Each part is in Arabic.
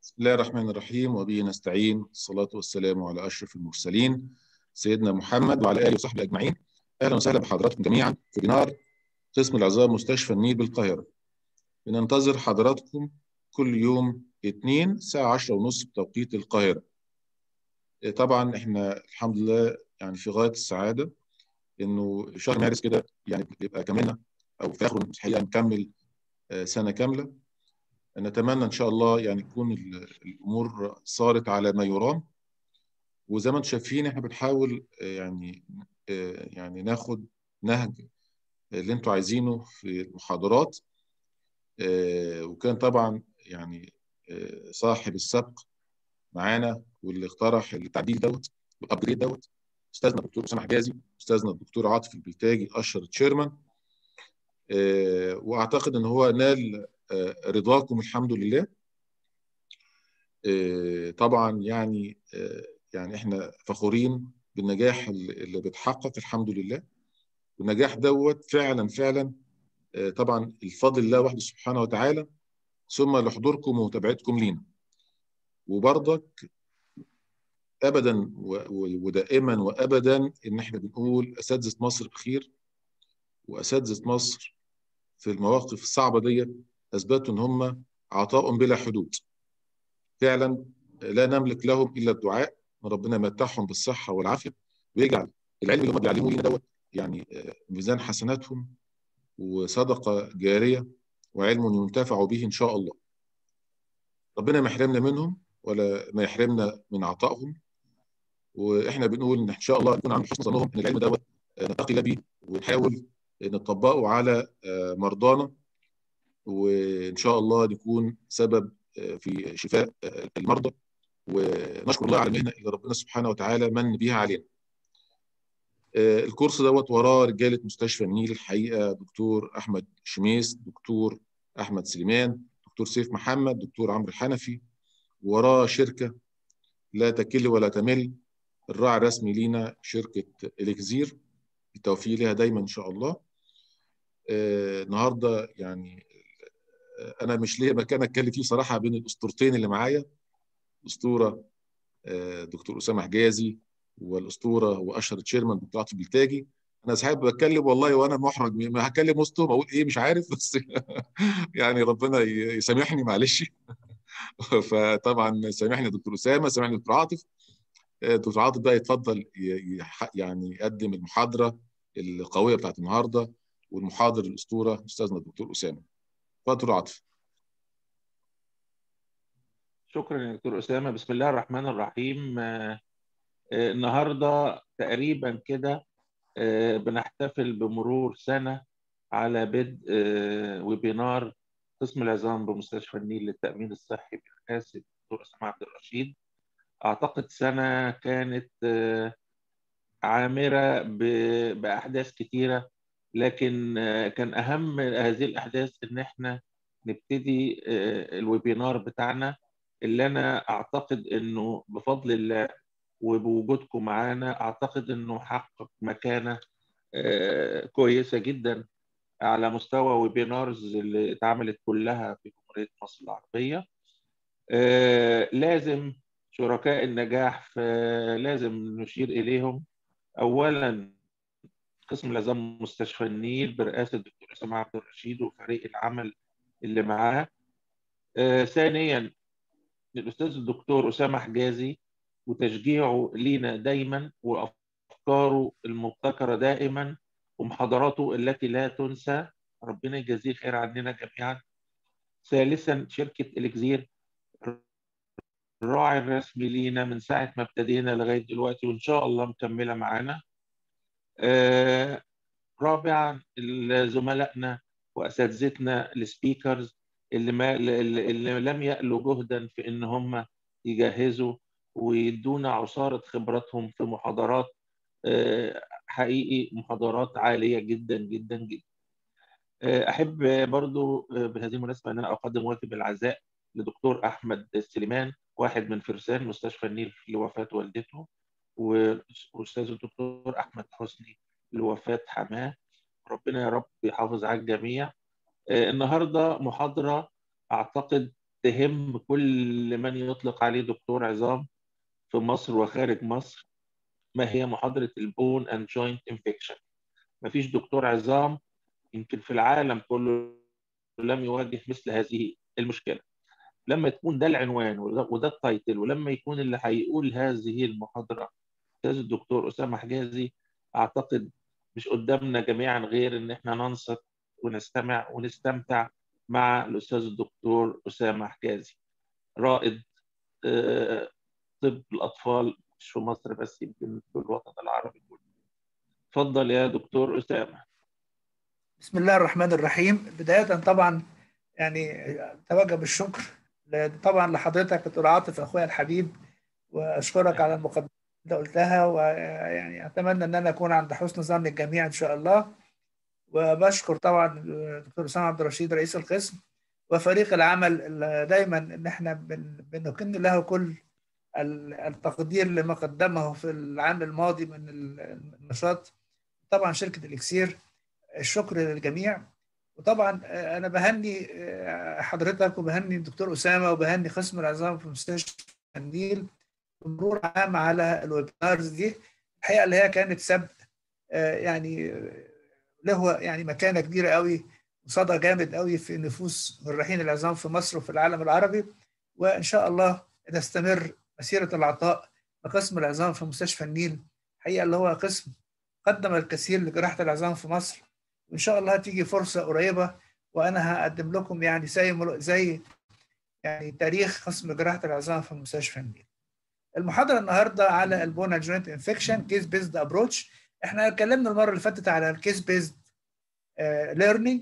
بسم الله الرحمن الرحيم وبه نستعين. الصلاة والسلام على أشرف المرسلين سيدنا محمد وعلى آله وصحبه أجمعين. أهلا وسهلا بحضراتكم جميعا في بنار قسم العظام مستشفى النيل بالقاهرة. بننتظر حضراتكم كل يوم اثنين الساعة 10:30 بتوقيت القاهرة. طبعا احنا الحمد لله يعني في غاية السعادة انه شهر مارس كده يعني بيبقى كملنا او في اخره الحقيقة نكمل سنة كاملة. نتمنى ان شاء الله يعني تكون الامور صارت على ما يرام، وزي ما انتم شايفين احنا بنحاول يعني ناخد نهج اللي انتم عايزينه في المحاضرات. وكان طبعا يعني صاحب السبق معانا واللي اقترح التعديل دوت والابجريد دوت استاذنا الدكتور اسامه حجازي، استاذنا الدكتور عاطف البلتاجي اشهر تشيرمان. واعتقد ان هو نال رضاكم الحمد لله. طبعا يعني احنا فخورين بالنجاح اللي بيتحقق الحمد لله، والنجاح دوت فعلا فعلا طبعا الفضل الله وحده سبحانه وتعالى، ثم لحضوركم ومتابعتكم لينا. وبرضك ابدا ودائما وابدا ان احنا بنقول اساتذه مصر بخير، واساتذه مصر في المواقف الصعبه دي اثبتوا ان هم عطاء بلا حدود. فعلا لا نملك لهم الا الدعاء، ربنا يمتعهم بالصحه والعافيه ويجعل العلم اللي هم بيعلموه لنا دوت يعني ميزان حسناتهم وصدقه جاريه وعلم ينتفع به ان شاء الله. ربنا ما يحرمنا منهم ولا ما يحرمنا من عطائهم، واحنا بنقول ان شاء الله نكون عند حسن ظنهم ان العلم دوت نتقي به ونحاول نطبقه على مرضانا، وان شاء الله نكون سبب في شفاء المرضى، ونشكر الله على المهنه اللي ربنا سبحانه وتعالى من بيها علينا. الكورس دوت وراه رجاله مستشفى النيل الحقيقه، دكتور احمد شميس، دكتور احمد سليمان، دكتور سيف محمد، دكتور عمرو الحنفي، وراه شركه لا تكل ولا تمل. الراعي الرسمي لينا شركه اليكزير، بالتوفيق لها دايما ان شاء الله. النهارده يعني انا مش ليا مكان اتكلم فيه صراحه بين الاسطورتين اللي معايا، اسطوره دكتور اسامه حجازي، والاسطوره واشهر تشيرمان دكتور عاطف البلتاجي. انا ساعات بتكلم والله وانا محرج، ما هكلم وسطهم اقول ايه مش عارف بس يعني ربنا يسامحني معلش. فطبعا سامحني دكتور اسامه، سامحني دكتور عاطف. دكتور عاطف بقى يتفضل يعني يقدم المحاضره القويه بتاعت النهارده، والمحاضر الاسطوره استاذنا الدكتور اسامه. اتفضل عاطف. شكرا يا دكتور أسامة. بسم الله الرحمن الرحيم. النهاردة تقريبا كده بنحتفل بمرور سنة على بدء ويبينار قسم العظام بمستشفى النيل للتأمين الصحي برئاسة الدكتور أسامة عبد الرشيد. أعتقد سنة كانت عامرة بأحداث كتيرة، لكن كان أهم هذه الأحداث إن إحنا نبتدي الويبينار بتاعنا، اللي أنا أعتقد إنه بفضل الله وبوجودكم معانا أعتقد إنه حقق مكانة كويسة جدا على مستوى ويبينارز اللي اتعملت كلها في جمهورية مصر العربية. لازم شركاء النجاح لازم نشير إليهم. أولا قسم العظام مستشفى النيل برئاسة الدكتور أسامة عبد الرشيد وفريق العمل اللي معاه. ثانيا الأستاذ الدكتور أسامة حجازي وتشجيعه لينا دايما وأفكاره المبتكرة دائما ومحاضراته التي لا تنسى، ربنا يجازيه خير عننا جميعا. ثالثا شركة إليكزير، الراعي الرسمي لينا من ساعة ما ابتدينا لغاية دلوقتي وإن شاء الله مكملة معانا. رابعا زملائنا واساتذتنا السبيكرز اللي لم يألوا جهدا في ان هم يجهزوا ويدونا عصارة خبراتهم في محاضرات، حقيقي محاضرات عالية جدا جدا جدا. احب برضو بهذه المناسبة ان انا اقدم واجب العزاء لدكتور احمد سليمان، واحد من فرسان مستشفى النيل لوفاة والدته، واستاذ الدكتور احمد حسني لوفاة حماه. ربنا يا رب يحافظ على الجميع. النهارده محاضرة أعتقد تهم كل من يطلق عليه دكتور عظام في مصر وخارج مصر، ما هي محاضرة البون اند جوينت انفكشن. مفيش دكتور عظام يمكن في العالم كله لم يواجه مثل هذه المشكلة. لما تكون ده العنوان وده التايتل، ولما يكون اللي هيقول هذه المحاضرة أستاذ الدكتور أسامة حجازي، أعتقد مش قدامنا جميعا غير إن إحنا ننصت ونستمع ونستمتع مع الأستاذ الدكتور أسامة حجازي، رائد طب الأطفال مش في مصر بس، يمكن في الوطن العربي كله. اتفضل يا دكتور أسامة. بسم الله الرحمن الرحيم. بداية طبعا يعني أتوجه بالشكر طبعا لحضرتك دكتور عاطف أخويا الحبيب، وأشكرك على المقدمة اللي قلتها، ويعني أتمنى أن أنا أكون عند حسن ظن الجميع إن شاء الله. وبشكر طبعا الدكتور أسامة عبد الرشيد رئيس القسم وفريق العمل اللي دايما إن إحنا بنكن له كل التقدير لما قدمه في العام الماضي من النشاط. طبعا شركة الإكسير، الشكر للجميع. وطبعا انا بهني حضرتك وبهني الدكتور اسامه وبهني قسم العظام في مستشفى النيل بمرور عام على الويبينارز دي، الحقيقه اللي هي كانت سبب يعني له يعني مكانه كبيره قوي وصدى جامد قوي في نفوس جراحين العظام في مصر وفي العالم العربي. وان شاء الله نستمر مسيره العطاء لقسم العظام في مستشفى النيل، الحقيقه اللي هو قسم قدم الكثير لجراحه العظام في مصر. وان شاء الله هتيجي فرصه قريبه وانا هقدم لكم يعني زي يعني تاريخ قسم جراحه العظام في مستشفى النيل. المحاضره النهارده على البونا جوينت انفكشن كيس بيزد ابروتش. احنا اتكلمنا المره اللي فاتت على الكيس بيزد ليرنينج.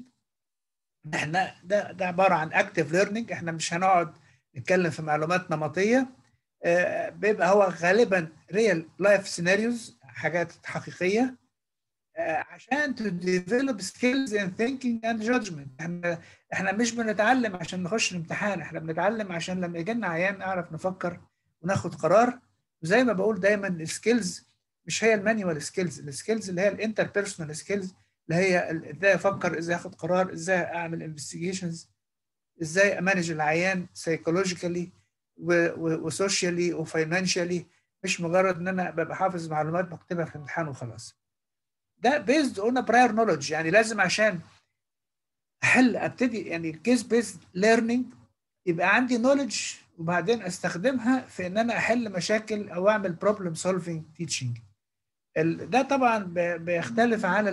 احنا ده عباره عن اكتيف ليرنينج، احنا مش هنقعد نتكلم في معلومات نمطيه، بيبقى هو غالبا ريال لايف سيناريوز، حاجات حقيقيه عشان to develop skills in thinking and judgment. احنا مش بنتعلم عشان نخش الامتحان، احنا بنتعلم عشان لما يجي لنا عيان نعرف نفكر وناخد قرار. وزي ما بقول دايما السكيلز مش هي المانيوال سكيلز، السكيلز اللي هي الانتربيرسونال سكيلز اللي هي ازاي افكر، ازاي اخد قرار، ازاي اعمل انفستيجيشنز، ازاي امانج العيان سايكولوجيكالي وسوشيالي وفاينانشالي، مش مجرد ان انا ببقى حافظ معلومات بكتبها في الامتحان وخلاص. ده based on a prior knowledge، يعني لازم عشان ابتدي يعني الكيس بيزد ليرنينج يبقى عندي knowledge وبعدين استخدمها في ان انا احل مشاكل او اعمل بروبلم سولفينج تيتشنج. ده طبعا بيختلف عن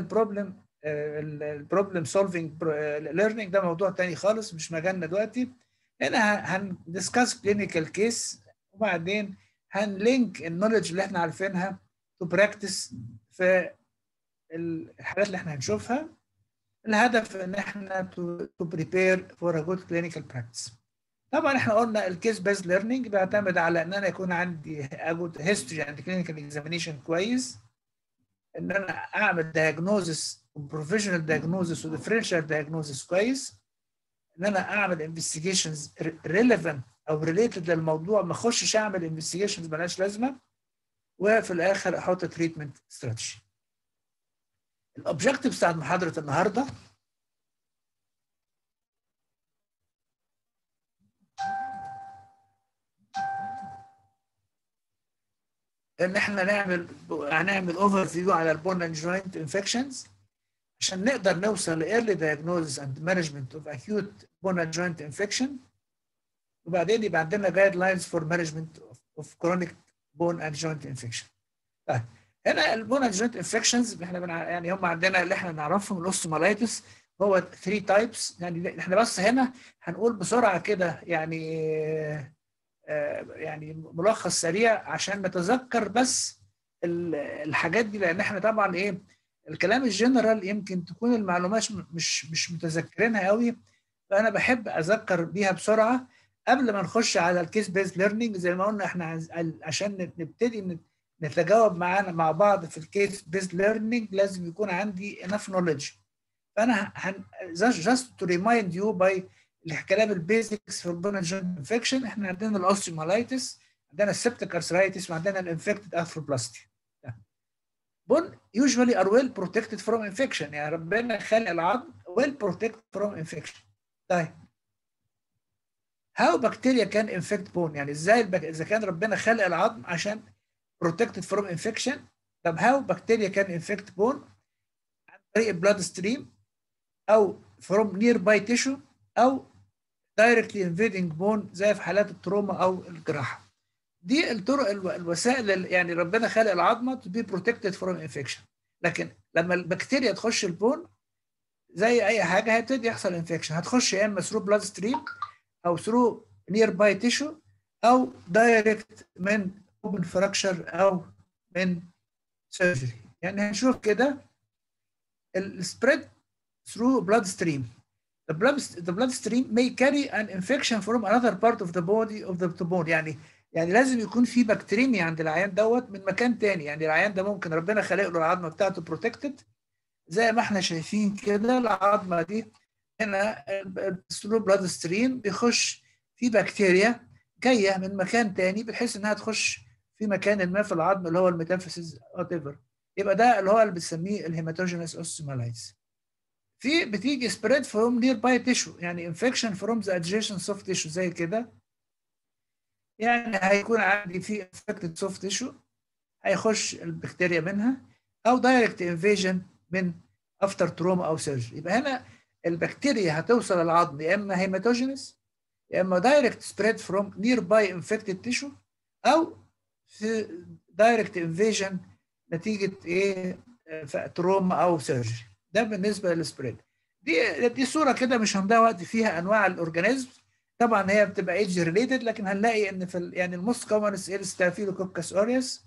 البروبلم سولفينج ليرنينج، ده موضوع تاني خالص مش مجالنا دلوقتي. هنا هندسكاس كلينيكال كيس وبعدين هنلينك النولج اللي احنا عارفينها تو براكتس في الحالات اللي احنا هنشوفها. الهدف ان احنا تو بريبير فور ا جود كلينيكال براكتس. طبعا احنا قلنا الكيس بيز ليرنينج بيعتمد على ان انا يكون عندي جود هيستوري عند كلينيكال اكزامينيشن كويس، ان انا اعمل دايجنوزس وبروفيشنال دايجنوزس وديفرنشال دايجنوزس كويس، ان انا اعمل انفستيجيشنز ريليفنت او ريليتد للموضوع، ما اخشش اعمل انفستيجيشنز مالهاش لازمه، وفي الاخر احط تريتمنت استراتيجي. الاوبجكتيف بتاعت محاضره النهارده ان احنا هنعمل اوفر فيو على البون اند جوينت انفكشنز عشان نقدر نوصل ل early diagnosis and management of acute bone and joint infection، وبعدين يبقى عندنا جايد لاينز فور مانجمنت اوف chronic bone and joint infection. طيب هنا البون اند جوينت انفكشنز احنا يعني هم عندنا اللي احنا نعرفهم الاوستومالايتس هو 3 تايبس، يعني احنا بس هنا هنقول بسرعه كده يعني ملخص سريع عشان نتذكر بس الحاجات دي، لان احنا طبعا ايه الكلام الجنرال يمكن تكون المعلومات مش متذكرينها قوي، فانا بحب اذكر بيها بسرعه قبل ما نخش على الكيس بيز ليرنينج. زي ما قلنا احنا عشان نبتدي نتجاوب معانا مع بعض في الكيس بيز ليرنينج لازم يكون عندي enough knowledge. فانا just to remind you by الكلام البيزكس في البون اند جوينت انفكشن، احنا عندنا الاوستيومالايتس، عندنا السبتيك ارثرايتس، وعندنا الانفكتد ارثروبلاستي. بون usually are well protected from infection، يعني ربنا خلق العظم well protected from infection. طيب هاو بكتيريا كان انفكت بون، يعني ازاي اذا كان ربنا خلق العظم عشان protected from infection، طب هاو بكتيريا كان انفكت بون عن طريق البلاد ستريم او from nearby tissue او directly invading bone زي في حالات التروما او الجراحه. دي الطرق الوسائل يعني ربنا خلق العظمه to be protected from infection. لكن لما البكتيريا تخش البون زي اي حاجه هيبتدي يحصل انفكشن، هتخش يا اما ثرو بلاد ستريم او ثرو نير باي تيشو او دايركت من اوبن فراكشر او من سيرجري. يعني هنشوف كده السبريد ثرو بلاد ستريم. The blood stream may carry an infection from another part of the body of the bone. يعني لازم يكون في بكتيريميا عند العيان دوت من مكان تاني. يعني العيان ده ممكن ربنا خلق له العظمه بتاعته بروتكتد زي ما احنا شايفين كده، العظمه دي هنا الثرو بلاد ستريم بيخش في بكتيريا جايه من مكان تاني بحيث انها تخش في مكان ما في العظم اللي هو الميتافيسيس وات ايفر. يبقى ده اللي هو اللي بنسميه الهيماتوجينس اوستيومالايتس. في بتيجي spread from nearby tissue، يعني infection from the adjacent soft tissue زي كده. يعني هيكون عندي في infected soft tissue هيخش البكتيريا منها، او direct invasion من after trauma او surgery. يبقى هنا البكتيريا هتوصل العظم يا اما هيماتوجينس يا اما direct spread from nearby infected tissue او في direct invasion نتيجه ايه تروما او سيرجري. ده بالنسبه للسبريد. دي صوره كده مش هنضيع وقت فيها انواع الاورجانيزم، طبعا هي بتبقى ايدج ريليتد، لكن هنلاقي ان في يعني الموست كومن ستافيلوكوكس اوريوس.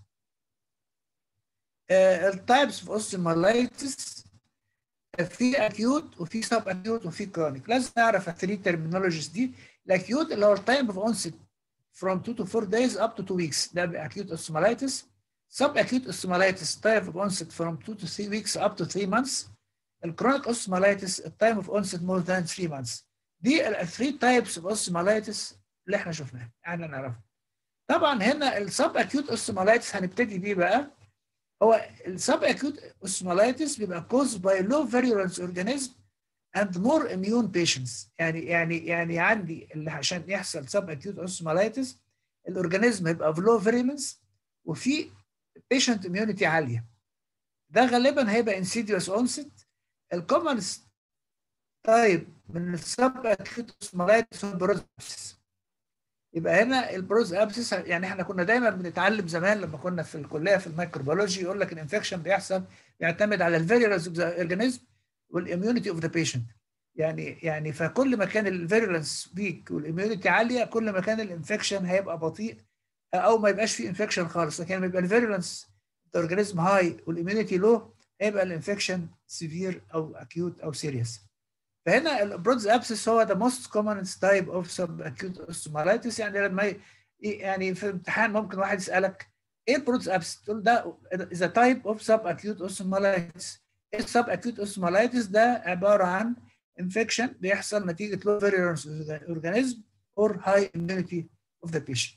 التايبس اوف اوستيومالايتس في اكيوت وفي سب اكيوت وفي كرونيك. لازم نعرف الثري ترمينولوجيز دي. الاكيوت اللي هو التايم اوف اونست from 2 to 4 days up to 2 weeks، ده acute osteomyelitis. Subacute osteomyelitis time of onset from 2 to 3 weeks up to 3 months. الchronic osteomyelitis time of onset more than 3 months. دي ال 3 types of osteomyelitis اللي احنا شفناها احنا نعرفها. طبعا هنا السب اكيوت osteomyelitis هنبتدي بيه بقى. هو السب اكيوت osteomyelitis بيبقى caused by low virulence organism and more immune patients. يعني عندي اللي عشان يحصل سب اكيوت اوستيومالايتس الاورجانيزم يبقى في لو فيريلنس وفي بيشنت اميونيتي عاليه. ده غالبا هيبقى انسيديوس اونست. الكومن تايب من السب اكيوت اوستيومالايتس هو البروز ابسس. يبقى هنا البروز ابسس يعني احنا كنا دايما بنتعلم زمان لما كنا في الكليه في الميكروبيولوجي يقول لك الانفكشن بيعتمد على الفيريلنس اوف ذا اورجانيزم والاميونيتي اوف ذا بيشنت. يعني فكل ما كان الفيرولنس ويك والاميونيتي عاليه كل ما كان الانفكشن هيبقى بطيء او ما يبقاش فيه انفكشن خالص. لكن لما يبقى الفيرولنس الاورجانيزم هاي والاميونيتي لو هيبقى الانفكشن سيفير او اكيوت او سيريس. فهنا البرودز ابسس هو the most common type of subacute osteomyelitis. يعني لما يعني في امتحان ممكن واحد يسالك ايه البرودز ابسس؟ تقول ده is a type of subacute osteomyelitis. السب اكيوت اوستيومالايتس ده عباره عن انفكشن بيحصل نتيجه لو فيرولنس اورجانيزم اور هاي اميونيتي اوف ذا بيشنت.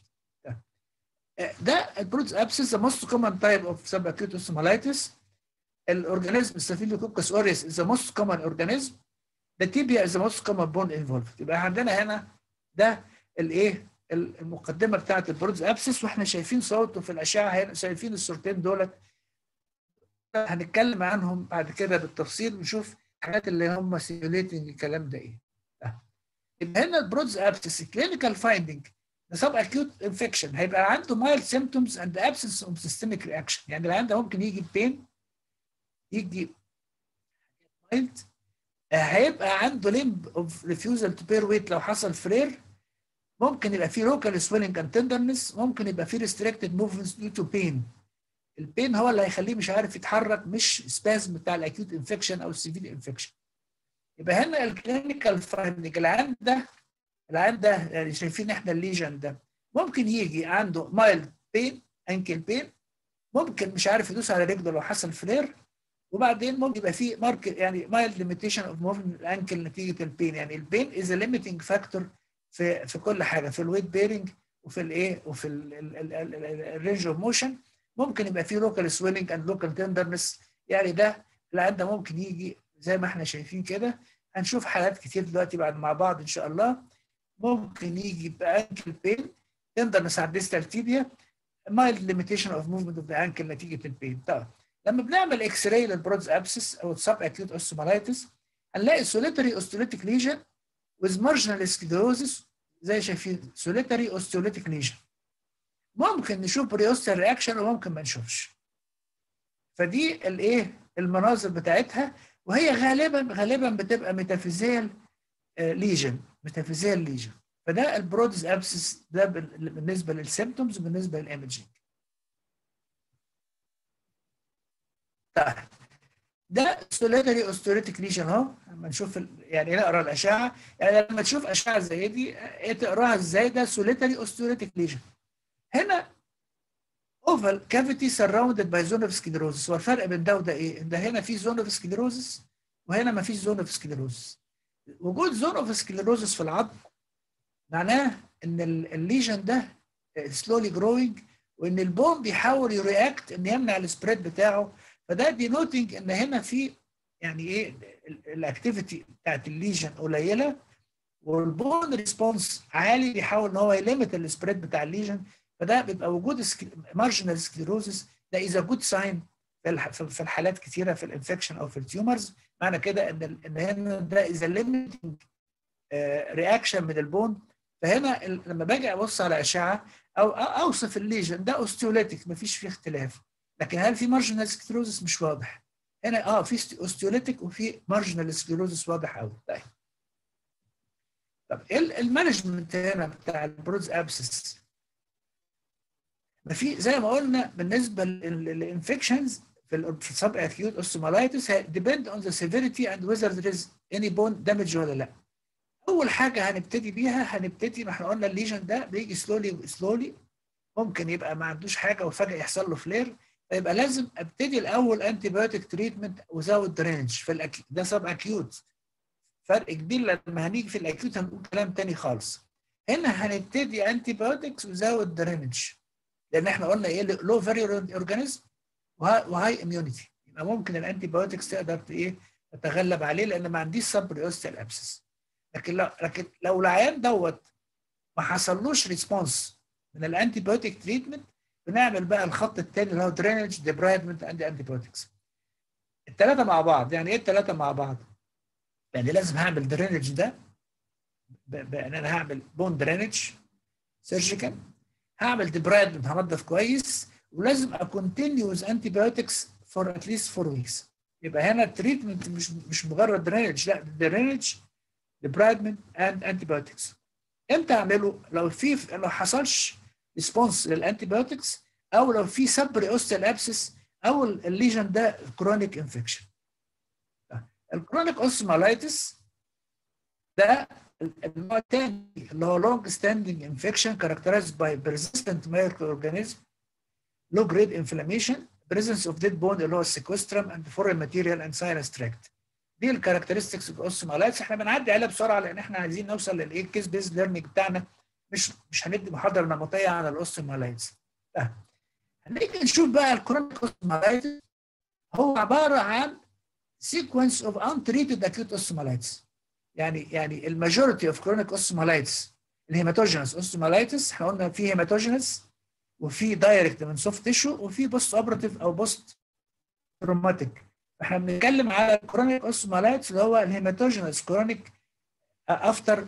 ده البرودز ابسس ذا موست كومن تايب اوف سب اكيوت اوستيومالايتس. الاورجانيزم ستافيلوكوكس اوريوس از ذا موست كومن اورجانيزم. ذا تيبيا از ذا موست كومن بون انفولفد. يبقى عندنا هنا ده الايه المقدمه بتاعت البرودز ابسس، واحنا شايفين صورته في الاشعه هنا، شايفين الصورتين دولت هنتكلم عنهم بعد كده بالتفصيل ونشوف الحاجات اللي هم سيميوليتنج الكلام ده ايه. يبقى هنا البرودز ابسس كلينيكال فايندنج سب اكيوت انفكشن هيبقى عنده مايلد سيمبتومز اند ابسنس اوف سيستميك رياكشن. يعني العيان ده ممكن يجي بين يجي مايلد، هيبقى عنده ليمب اوف ريفيوزال تو بير ويت لو حصل فرير، ممكن يبقى فيه لوكال سويلنج اند تندرنس، ممكن يبقى فيه ريستريكتد موفمنتس ديو تو بين. البين هو اللي هيخليه مش عارف يتحرك، مش سبازم بتاع الاكيوت انفكشن او السيفير انفكشن. يبقى هنا الكلينيكال فايندنج العيان ده يعني شايفين احنا الليجن ده ممكن يجي عنده مايلد بين انكل بين، ممكن مش عارف يدوس على رجله لو حصل فلير، وبعدين ممكن يبقى في مارك يعني مايلد ليميتيشن اوف موفمنت الانكل نتيجه البين. يعني البين از ليميتنج فاكتور في كل حاجه، في الويت بيرنج وفي الايه وفي الرينج اوف موشن. ممكن يبقى فيه لوكال سويلنج اند لوكال تندرنس. يعني ده العيان ده ممكن يجي زي ما احنا شايفين كده. هنشوف حالات كتير دلوقتي بعد مع بعض ان شاء الله. ممكن يجي بانكل بين، تندرنس على الديستال تيبيا، mild limitation of movement of the ankle نتيجه البين. طبعا لما بنعمل اكس راي للبرودز ابسس او السب اكيوت اوستومالايتس هنلاقي solitary osteolytic lesion with marginal sclerosis زي شايفين solitary osteolytic lesion. ممكن نشوف بريوستال رياكشن وممكن ما نشوفش. فدي الايه المناظر بتاعتها، وهي غالبا بتبقى ميتافيزيال ليجن، ميتافيزيال ليجن. فده البرودز ابسس ده بالنسبه للسيمبتومز وبالنسبه للايمجنج. طيب ده سوليتري اوستيوريتيك ليجن اهو. لما نشوف يعني نقرا الاشعه، يعني لما تشوف اشعه زي دي تقراها ازاي؟ ده سوليتري اوستيوريتيك ليجن. هنا اوفال كافيتي سراوندد باي زون اوف سكليروزس. والفرق بين ده وده ايه؟ ده هنا في زون اوف سكليروزس وهنا ما فيش زون اوف سكليروزس. وجود زون اوف سكليروزس في العظم معناه ان الليجن ده سلولي جروينج، وان البون بيحاول يرياكت ان يمنع السبريد بتاعه. فده دينوتنج ان هنا في يعني ايه الاكتيفيتي بتاعت الليجن قليله، والبون ريسبونس عالي بيحاول ان هو يليمت السبريد بتاع الليجن. فده بيبقى وجود مارجنال سكليروزس ده از جود ساين في الحالات كثيره في الانفكشن او في التيومرز. معنى كده ان هنا ده از ليميتنج رياكشن من البون. فهنا لما باجي ابص على اشعه او اوصف الليجن ده اوستيوليتيك مفيش فيه اختلاف، لكن هل في مارجنال سكليروزس مش واضح. هنا في اوستيوليتيك وفي مارجنال سكليروزس واضح قوي. طب ايه المانجمنت هنا بتاع البرودز ابسس؟ في زي ما قلنا بالنسبه للانفكشنز في السب اكيوت اوستومالايتس depend on the severity and whether there is any bone damage ولا لا. اول حاجه هنبتدي بيها ما احنا قلنا الليجن ده بيجي سلولي، ممكن يبقى ما عندوش حاجه وفجاه يحصل له فلير، فيبقى لازم ابتدي الاول انتي بايوتيك تريتمنت وزاوت درينج في ده سب اكيوت. فرق كبير لما هنيجي في الاكيوت هنقول كلام تاني خالص. هنا هنبتدي انتي بايوتكس وزاوت درينج، لان احنا قلنا ايه لو فيريولنت اورجانيزم وهاي اميونيتي، يبقى ممكن الانتي بايوتكس تقدر ايه تتغلب عليه لان ما عنديش سب بريوستال ابسس. لكن لو العيان دوت ما حصلوش ريسبونس من الانتي بايوتيك تريتمنت، بنعمل بقى الخط الثاني اللي هو درينج ديبرايدمنت اند انتي بايوتكس. الثلاثه مع بعض. يعني ايه الثلاثه مع بعض؟ يعني لازم هعمل درينج ده بان انا هعمل بون درينج سيرجيكال، هعمل ديبرايدمنت هنضف كويس، ولازم اكونتينيوز انتي بايوتكس فور اتليست 4 ويكس. يبقى هنا التريتمنت مش مجرد درينج، لا درينج ديبرايدمنت اند انتي بايوتكس. امتى اعمله؟ لو حصلش ريسبونس للانتي بايوتكس، او لو في سب بريوستال ابسس، او الليجن ده كرونيك انفكشن. الكرونيك اوستومالايتس ده النوع الثاني اللي هو لونج ستاندنج انفكشن characterized by persistent microorganism, low grade inflammation, presence of dead bone اللي هو السيكوسترم and foreign material and sinus tract. دي الكاركترستكس اوف الاوستومالايتس. احنا بنعدي عليها بسرعه لان احنا عايزين نوصل للايه كيس بيز ليرنينج بتاعنا، مش هندي محاضره نمطيه عن الاوستومالايتس. هنيجي نشوف بقى الكرونيك اوستومالايتس. هو عباره عن sequence of untreated acute osteomyelitis. يعني الماجوريتي اوف كرونيك اوستومالايتس الهيماتوجينس اوستومالايتس، احنا قلنا في هيماتوجينس وفي دايركت من سوفت تيشو وفي بوست اوبراتيف او بوست تروماتيك. احنا بنتكلم على الكرونيك اوستومالايتس اللي هو الهيماتوجينس كرونيك افتر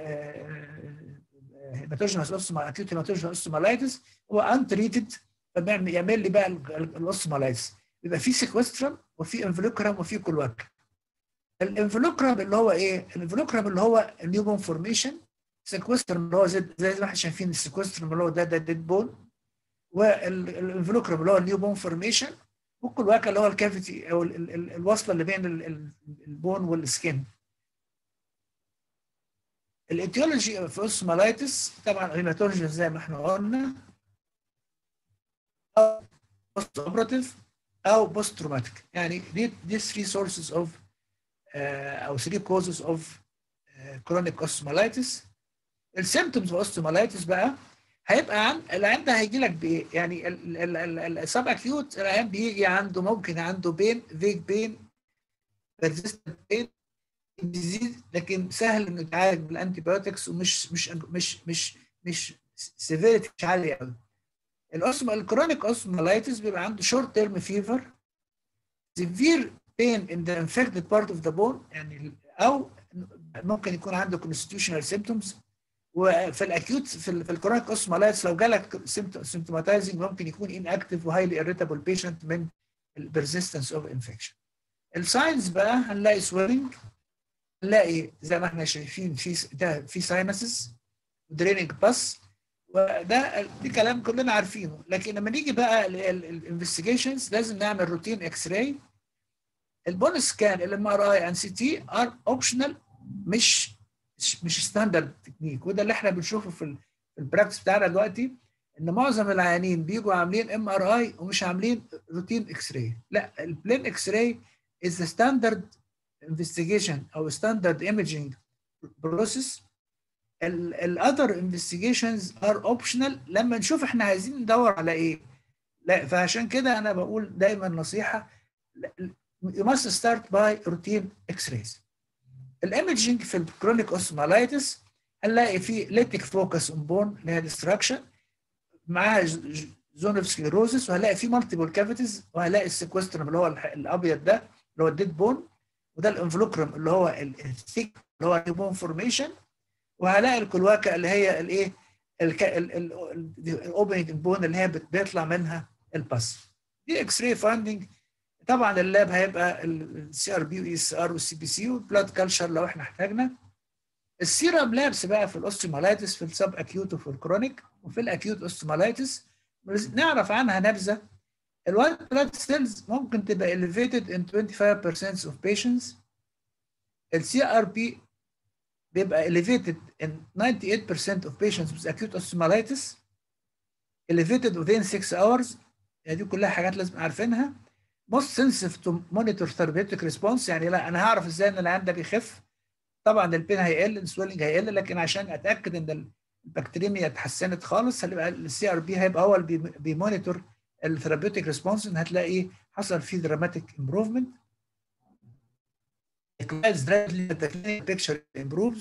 هيماتوجينس اكيوت هيماتوجينس اوستومالايتس هو انتريتد، فبيعمل لي بقى الاوستومالايتس. بيبقى في سيكوسترم وفي انفلوكرام وفي كلواكا. الانفلوكرام اللي هو ايه؟ الانفلوكرام اللي هو النيوبون فورميشن، سيكوسترم اللي هو زي ما احنا شايفين السيكوسترم اللي هو ده ديد بون، والانفلوكرام اللي هو النيوبون فورميشن، والكلواكا اللي هو الكافيتي او الوصله اللي بين البون والسكين. الايتيولوجي في اوستومالايتس طبعا هيماتولوجي زي ما احنا قلنا، او بوست اوبراتيف او بوست تروماتيك. يعني دي 3 سورسز اوف او 3 كوزز اوف كرونيك اوستومالايتس. السيمبتومز اوف اوستومالايتس بقى هيبقى العيان ده هيجي لك بايه؟ يعني السب اكيوت العيان بيجي عنده ممكن عنده بين فيج بين بيرزيستنت بين ديزيز لكن سهل انه يتعالج بالانتي بايوتكس ومش مش مش مش مش سيفيريتي مش عاليه قوي. الكرونيك اوستمالايتس بيبقى عنده شورت تيرم فيفر، سيفير بين ان ذا انفكتد بارت اوف ذا بون، يعني او ممكن يكون عنده constitutional symptoms. وفي الاكيوت في الكرونيك اوستمالايتس لو جالك سيمتوماتايزنج ممكن يكون inactive وهايلي irritable patient من البرزيستنس اوف انفكشن. الساينز بقى هنلاقي سويلنج، هنلاقي زي ما احنا شايفين في ساينسز ودريننج باس، دي كلام كلنا عارفينه. لكن لما نيجي بقى الانفستيجيشنز لازم نعمل روتين اكس راي. البون سكان الMRI and CT ار اوبشنال، مش ستاندرد تكنيك. وده اللي احنا بنشوفه في البراكتس بتاعنا دلوقتي، ان معظم العيانين بيجوا عاملين MRI ومش عاملين روتين اكس راي. لا، البلين اكس راي از ستاندرد انفستيجيشن او ستاندرد ايميجينج بروسيس. الاذر انفستيجيشنز ار اوبشنال لما نشوف احنا عايزين ندور على ايه. لا، فعشان كده انا بقول دايما نصيحه، you must start by routine x-rays. الايميجينج في الكرونيك اوستمالايتس هنلاقي فيه ليتيك فوكس اون بون اللي هي ديستراكشن، معاها زون اوف سكليروزس، وهنلاقي فيه مالتيبل كافيتيز، وهنلاقي السيكوسترم اللي هو الابيض ده اللي هو الديد بون، وده الانفلوكرم اللي هو الثيك اللي هو البون فورميشن، وهلاقي الكلواكه اللي هي الايه الاوبننج بون اللي هي بيطلع منها الباس. دي اكس راي فايندنج. طبعا اللاب هيبقى الCRP والESR والCBC والبلاد كلشر لو احنا احتاجنا. السيرم لابس بقى في الاوستيمالايتس في السب اكيوت وفي الكرونيك. وفي الاكيوت اوستيمالايتس نعرف عنها نبذه. الوايت بلاد سيلز ممكن تبقى elevated in 25% of patients. الCRP بيبقى elevated in 98% of patients with acute osteomyelitis. elevated within 6 hours. يعني دي كلها حاجات لازم عارفينها. most sensitive to monitor therapeutic response، يعني لا انا هعرف ازاي ان العيان ده بيخف. طبعا البين هيقل، السويلنج هيقل، لكن عشان اتاكد ان البكتيريميا اتحسنت خالص هيبقى الCRP هيبقى هو اللي بيمونيتور الثيرابيوتيك ريسبونس، ان هتلاقي حصل فيه دراماتيك امبروفمنت. the clinical picture improves.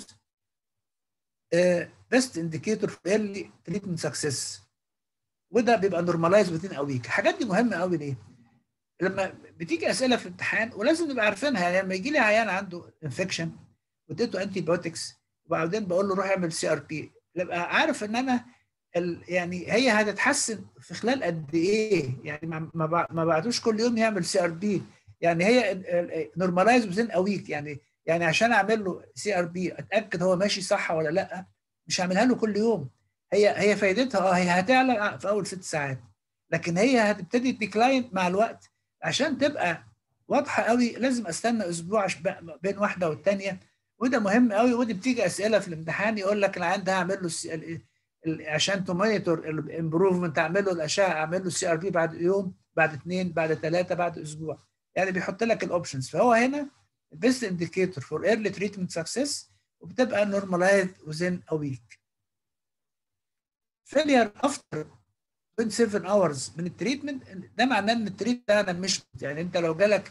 best indicator for early treatment success، وده بيبقى نورماليز within a week. الحاجات دي مهمه قوي. ليه؟ لما بتيجي اسئله في الامتحان ولازم نبقى عارفينها. يعني لما يجي لي عيان عنده انفكشن واديته انتي بايوتكس وبعدين بقول له روح اعمل CRP، ابقى عارف ان انا يعني هي هتتحسن في خلال قد ايه. يعني ما بعتوش كل يوم يعمل CRP، يعني هي نورماليز within a week. يعني عشان اعمل له CRP اتاكد هو ماشي صح ولا لا، مش هعملها له كل يوم. هي فايدتها هي هتعلى في اول 6 ساعات، لكن هي هتبتدي تديكلاين مع الوقت. عشان تبقى واضحه قوي لازم استنى اسبوع بين واحده والثانيه، وده مهم قوي. ودي بتيجي اسئله في الامتحان يقول لك العيان ده هعمل له عشان تمونيتور الامبروفمنت اعمل له الاشعه، اعمل له CRP بعد يوم، بعد 2، بعد 3، بعد اسبوع. يعني بيحط لك الاوبشنز. فهو هنا best indicator for early treatment success، وبتبقى normalized within a week. failure after 27 hours من التريتمنت، ده معناه ان التريتمنت ده مش، يعني انت لو جالك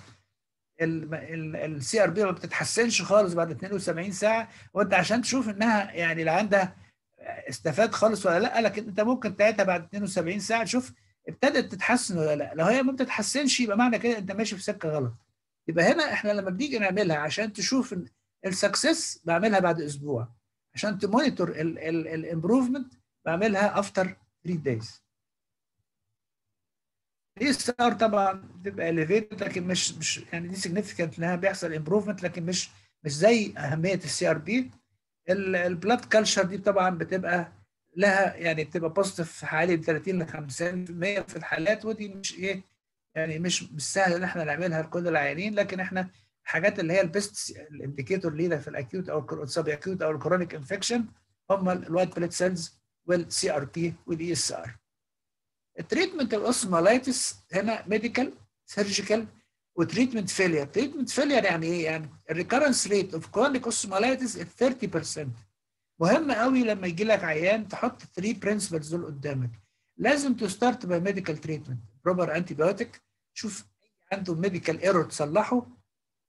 الCRP ما بتتحسنش خالص بعد 72 ساعه، وانت عشان تشوف انها يعني العيان ده استفاد خالص ولا لا، لكن انت ممكن تعيدها بعد 72 ساعه تشوف ابتدت تتحسن ولا لا. لو هي ما بتتحسنش يبقى معنى كده انت ماشي في سكه غلط. يبقى هنا احنا لما بنيجي نعملها عشان تشوف السكسس بعملها بعد اسبوع، عشان تمونيتور الامبروفمنت بعملها افتر 3 days. الESR طبعا بتبقى elevated، لكن مش يعني دي significant انها بيحصل امبروفمنت، لكن مش زي اهميه الCRP. البلاد كلشر دي طبعا بتبقى لها يعني بتبقى بوزيتيف في حوالي 30 ل 50% في الحالات، ودي مش ايه يعني مش سهل ان احنا نعملها لكل العيانين. لكن احنا الحاجات اللي هي البيست الانديكيتور لينا في الاكيوت او السب اكيوت او الكرونيك انفكشن هم الوايت بلاد سيلز والCRP والESR. التريتمنت الاوستمالايتس هنا ميديكال، سيرجيكال، وتريتمنت فيلير. تريتمنت فيلير يعني ايه؟ يعني الريكارنس ريت اوف كرونيك اوستمالايتس 30%. مهم قوي لما يجي لك عيان تحط 3 برنسبلز دول قدامك. لازم تستارت باي ميديكال تريتمنت، بروبر انتي بايوتيك، شوف عنده ميديكال ايرور تصلحه،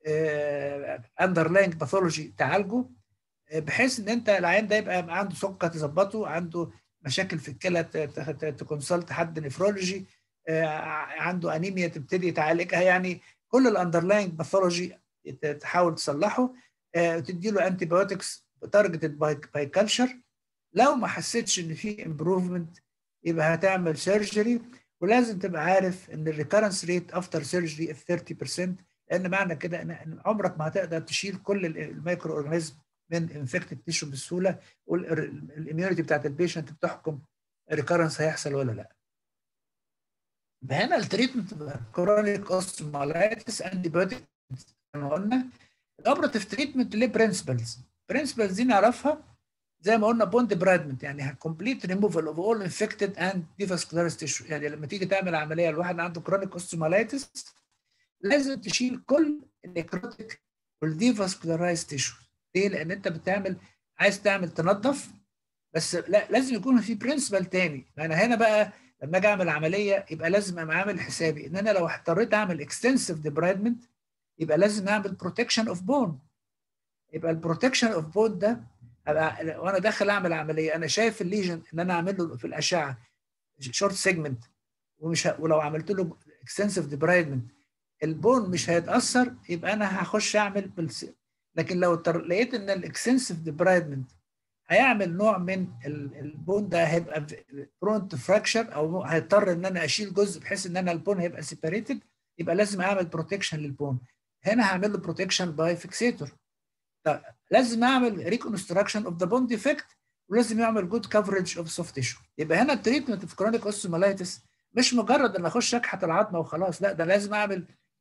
اندرلاينج باثولوجي تعالجه، بحيث ان انت العيان ده يبقى عنده سكر تظبطه، عنده مشاكل في الكلى تكونسلت حد نفرولوجي، عنده انيميا تبتدي تعالجها، يعني كل الاندرلاينج باثولوجي تحاول تصلحه، تدي له انتي بايوتكس تارجتد باي كلتشر. لو ما حسيتش ان في امبروفمنت يبقى هتعمل سيرجري، ولازم تبقى عارف ان الريكارنس ريت افتر سيرجري 30%، لان معنى كده ان عمرك ما هتقدر تشيل كل الميكرو اورجانيزم من انفكتد تيشو بسهوله، والاميونيتي بتاعت البيشنت بتحكم الريكارنس هيحصل ولا لا. هنا التريتمنت كرونيك اوستيومايلايتس انتي بايوتيك زي ما قلنا. الاوبراتيف تريتمنت ليه برنسبلز دي نعرفها زي ما قلنا. بوند برادمنت يعني كومبليت ريموفال اوف اول انفكتد اند ديفاسكولاريز تيشو، يعني لما تيجي تعمل عمليه لواحد عنده كرونيك اوستيومايلايتس لازم تشيل كل النيكروتيك والديفاسكولارايز تيشو. ليه؟ لان انت عايز تنظف، بس لا لازم يكون في برنسبل تاني. انا هنا بقى لما اجي اعمل عمليه يبقى لازم ابقى عامل حسابي ان انا لو اضطريت اعمل اكستنسيف ديبرايدمنت يبقى لازم اعمل بروتكشن اوف بون. يبقى البروتكشن اوف بون ده وانا داخل اعمل عمليه انا شايف الليجن ان انا اعمل له في الاشعه شورت سيجمنت، ولو عملت له اكستنسيف ديبرايدمنت البون مش هيتاثر، يبقى انا هخش اعمل لكن لو لقيت ان الاكستنسيف ديبرايدمنت هيعمل نوع من البون ده هيبقى برون تو فراكشر، او هيضطر ان انا اشيل جزء بحيث ان انا البون هيبقى سيبريتد، يبقى لازم اعمل بروتكشن للبون. هنا هعمل له بروتكشن باي فيكسيتور. لازم اعمل ريكونستراكشن اوف ذا بون ديفكت، ولازم يعمل جود كفرج اوف سوفت تيشو. يبقى هنا التريتمنت في كرونيك اوستيومايلايتس مش مجرد ان اخش اكحت العظمه وخلاص، لا ده لازم اعمل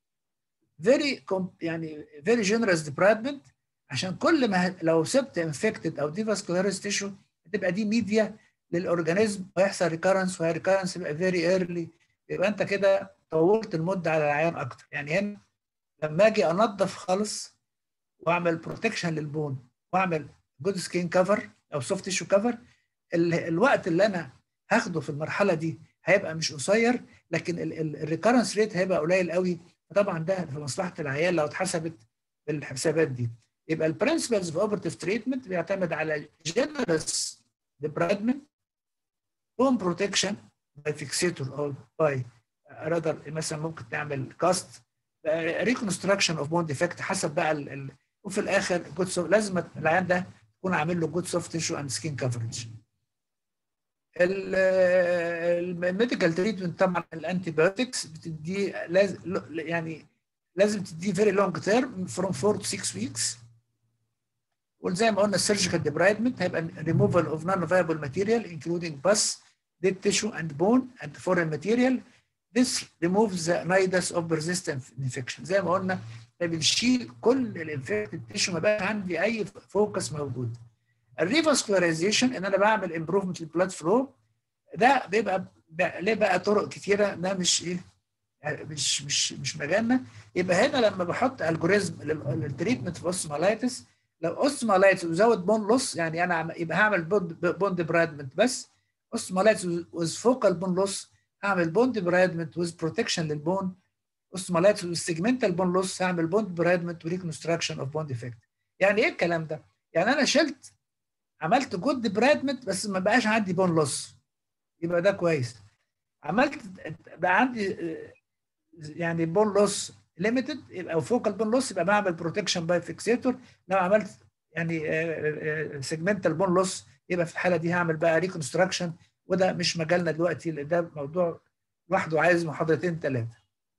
فيري جنرال ديبرايدمنت، عشان كل ما لو سبت انفكتد او ديفاسكولاريز تيشو هتبقى دي ميديا للاورجانيزم ويحصل ريكارنس، وهي ريكارنس يبقى فيري ايرلي، يبقى انت كده طولت المده على العيان اكتر. يعني هنا لما اجي انظف خالص واعمل بروتكشن للبون واعمل جود سكين كفر او سوفت تيشو كفر، الوقت اللي انا هاخده في المرحله دي هيبقى مش قصير، لكن الريكارنس ريت هيبقى قليل قوي. طبعا ده في مصلحه العيان لو اتحسبت بالحسابات دي. يبقى البرنسبلز في اوبرتيف تريتمنت بيعتمد على جنرس ديبرايدمنت، بون بروتكشن باي فيكسيتور او باي رادر، مثلا ممكن تعمل كاست، ريكونستراكشن اوف بون ديفكت حسب بقى وفي الاخر جود لازم العيان ده يكون عامل له جود سوفت تيشو اند سكين كفرج. الميديكال تريتمنت طبعا الانتي بايوتكس بتديه لازم تديه فيري لونج تيرم فروم 4 to 6 ويكس. وزي ما قلنا السيرجيكال ديبرايدمنت هيبقى ريموفال اوف نون فايبل ماتيريال انكلودينج بس dead tissue and bone and foreign material. This removes the nidus of persistent infection. زي ما قلنا بنشيل كل الانفكتد تيشو، ما بقى عندي اي فوكس موجود. الريفاسكولاريزيشن ان انا بعمل امبروفمنت للبلاد فلو، ده بيبقى ليه بقى طرق كتيره، ده مش ايه مش مجالنا. يبقى هنا لما بحط الجوريزم للتريتمنت في اوستيومايلايتس، لو اوستيومايلايتس وزود بون لوس، يعني انا يبقى هعمل بون ديبرايدمنت بس. اوستيومايلايتس ويز فوكال بون لوس هعمل بون ديبرايدمنت ويز بروتكشن للبون. اوستيومايلايتس ويز سيجمنتال بون لوس هعمل بون ديبرايدمنت وريكونستراكشن اوف بون ديفكت. يعني ايه الكلام ده؟ يعني انا عملت جود ديبرايدمنت بس ما بقاش عندي بون لوس، يبقى ده كويس. عملت بقى عندي يعني بون لوس ليميتد او فوكال بون لوس، يبقى بعمل بروتكشن باي فيكسيتور. لو عملت يعني سيجمنتال بون لوس يبقى في الحاله دي هعمل بقى ريكونستراكشن، وده مش مجالنا دلوقتي، ده موضوع لوحده عايز محاضرتين 3.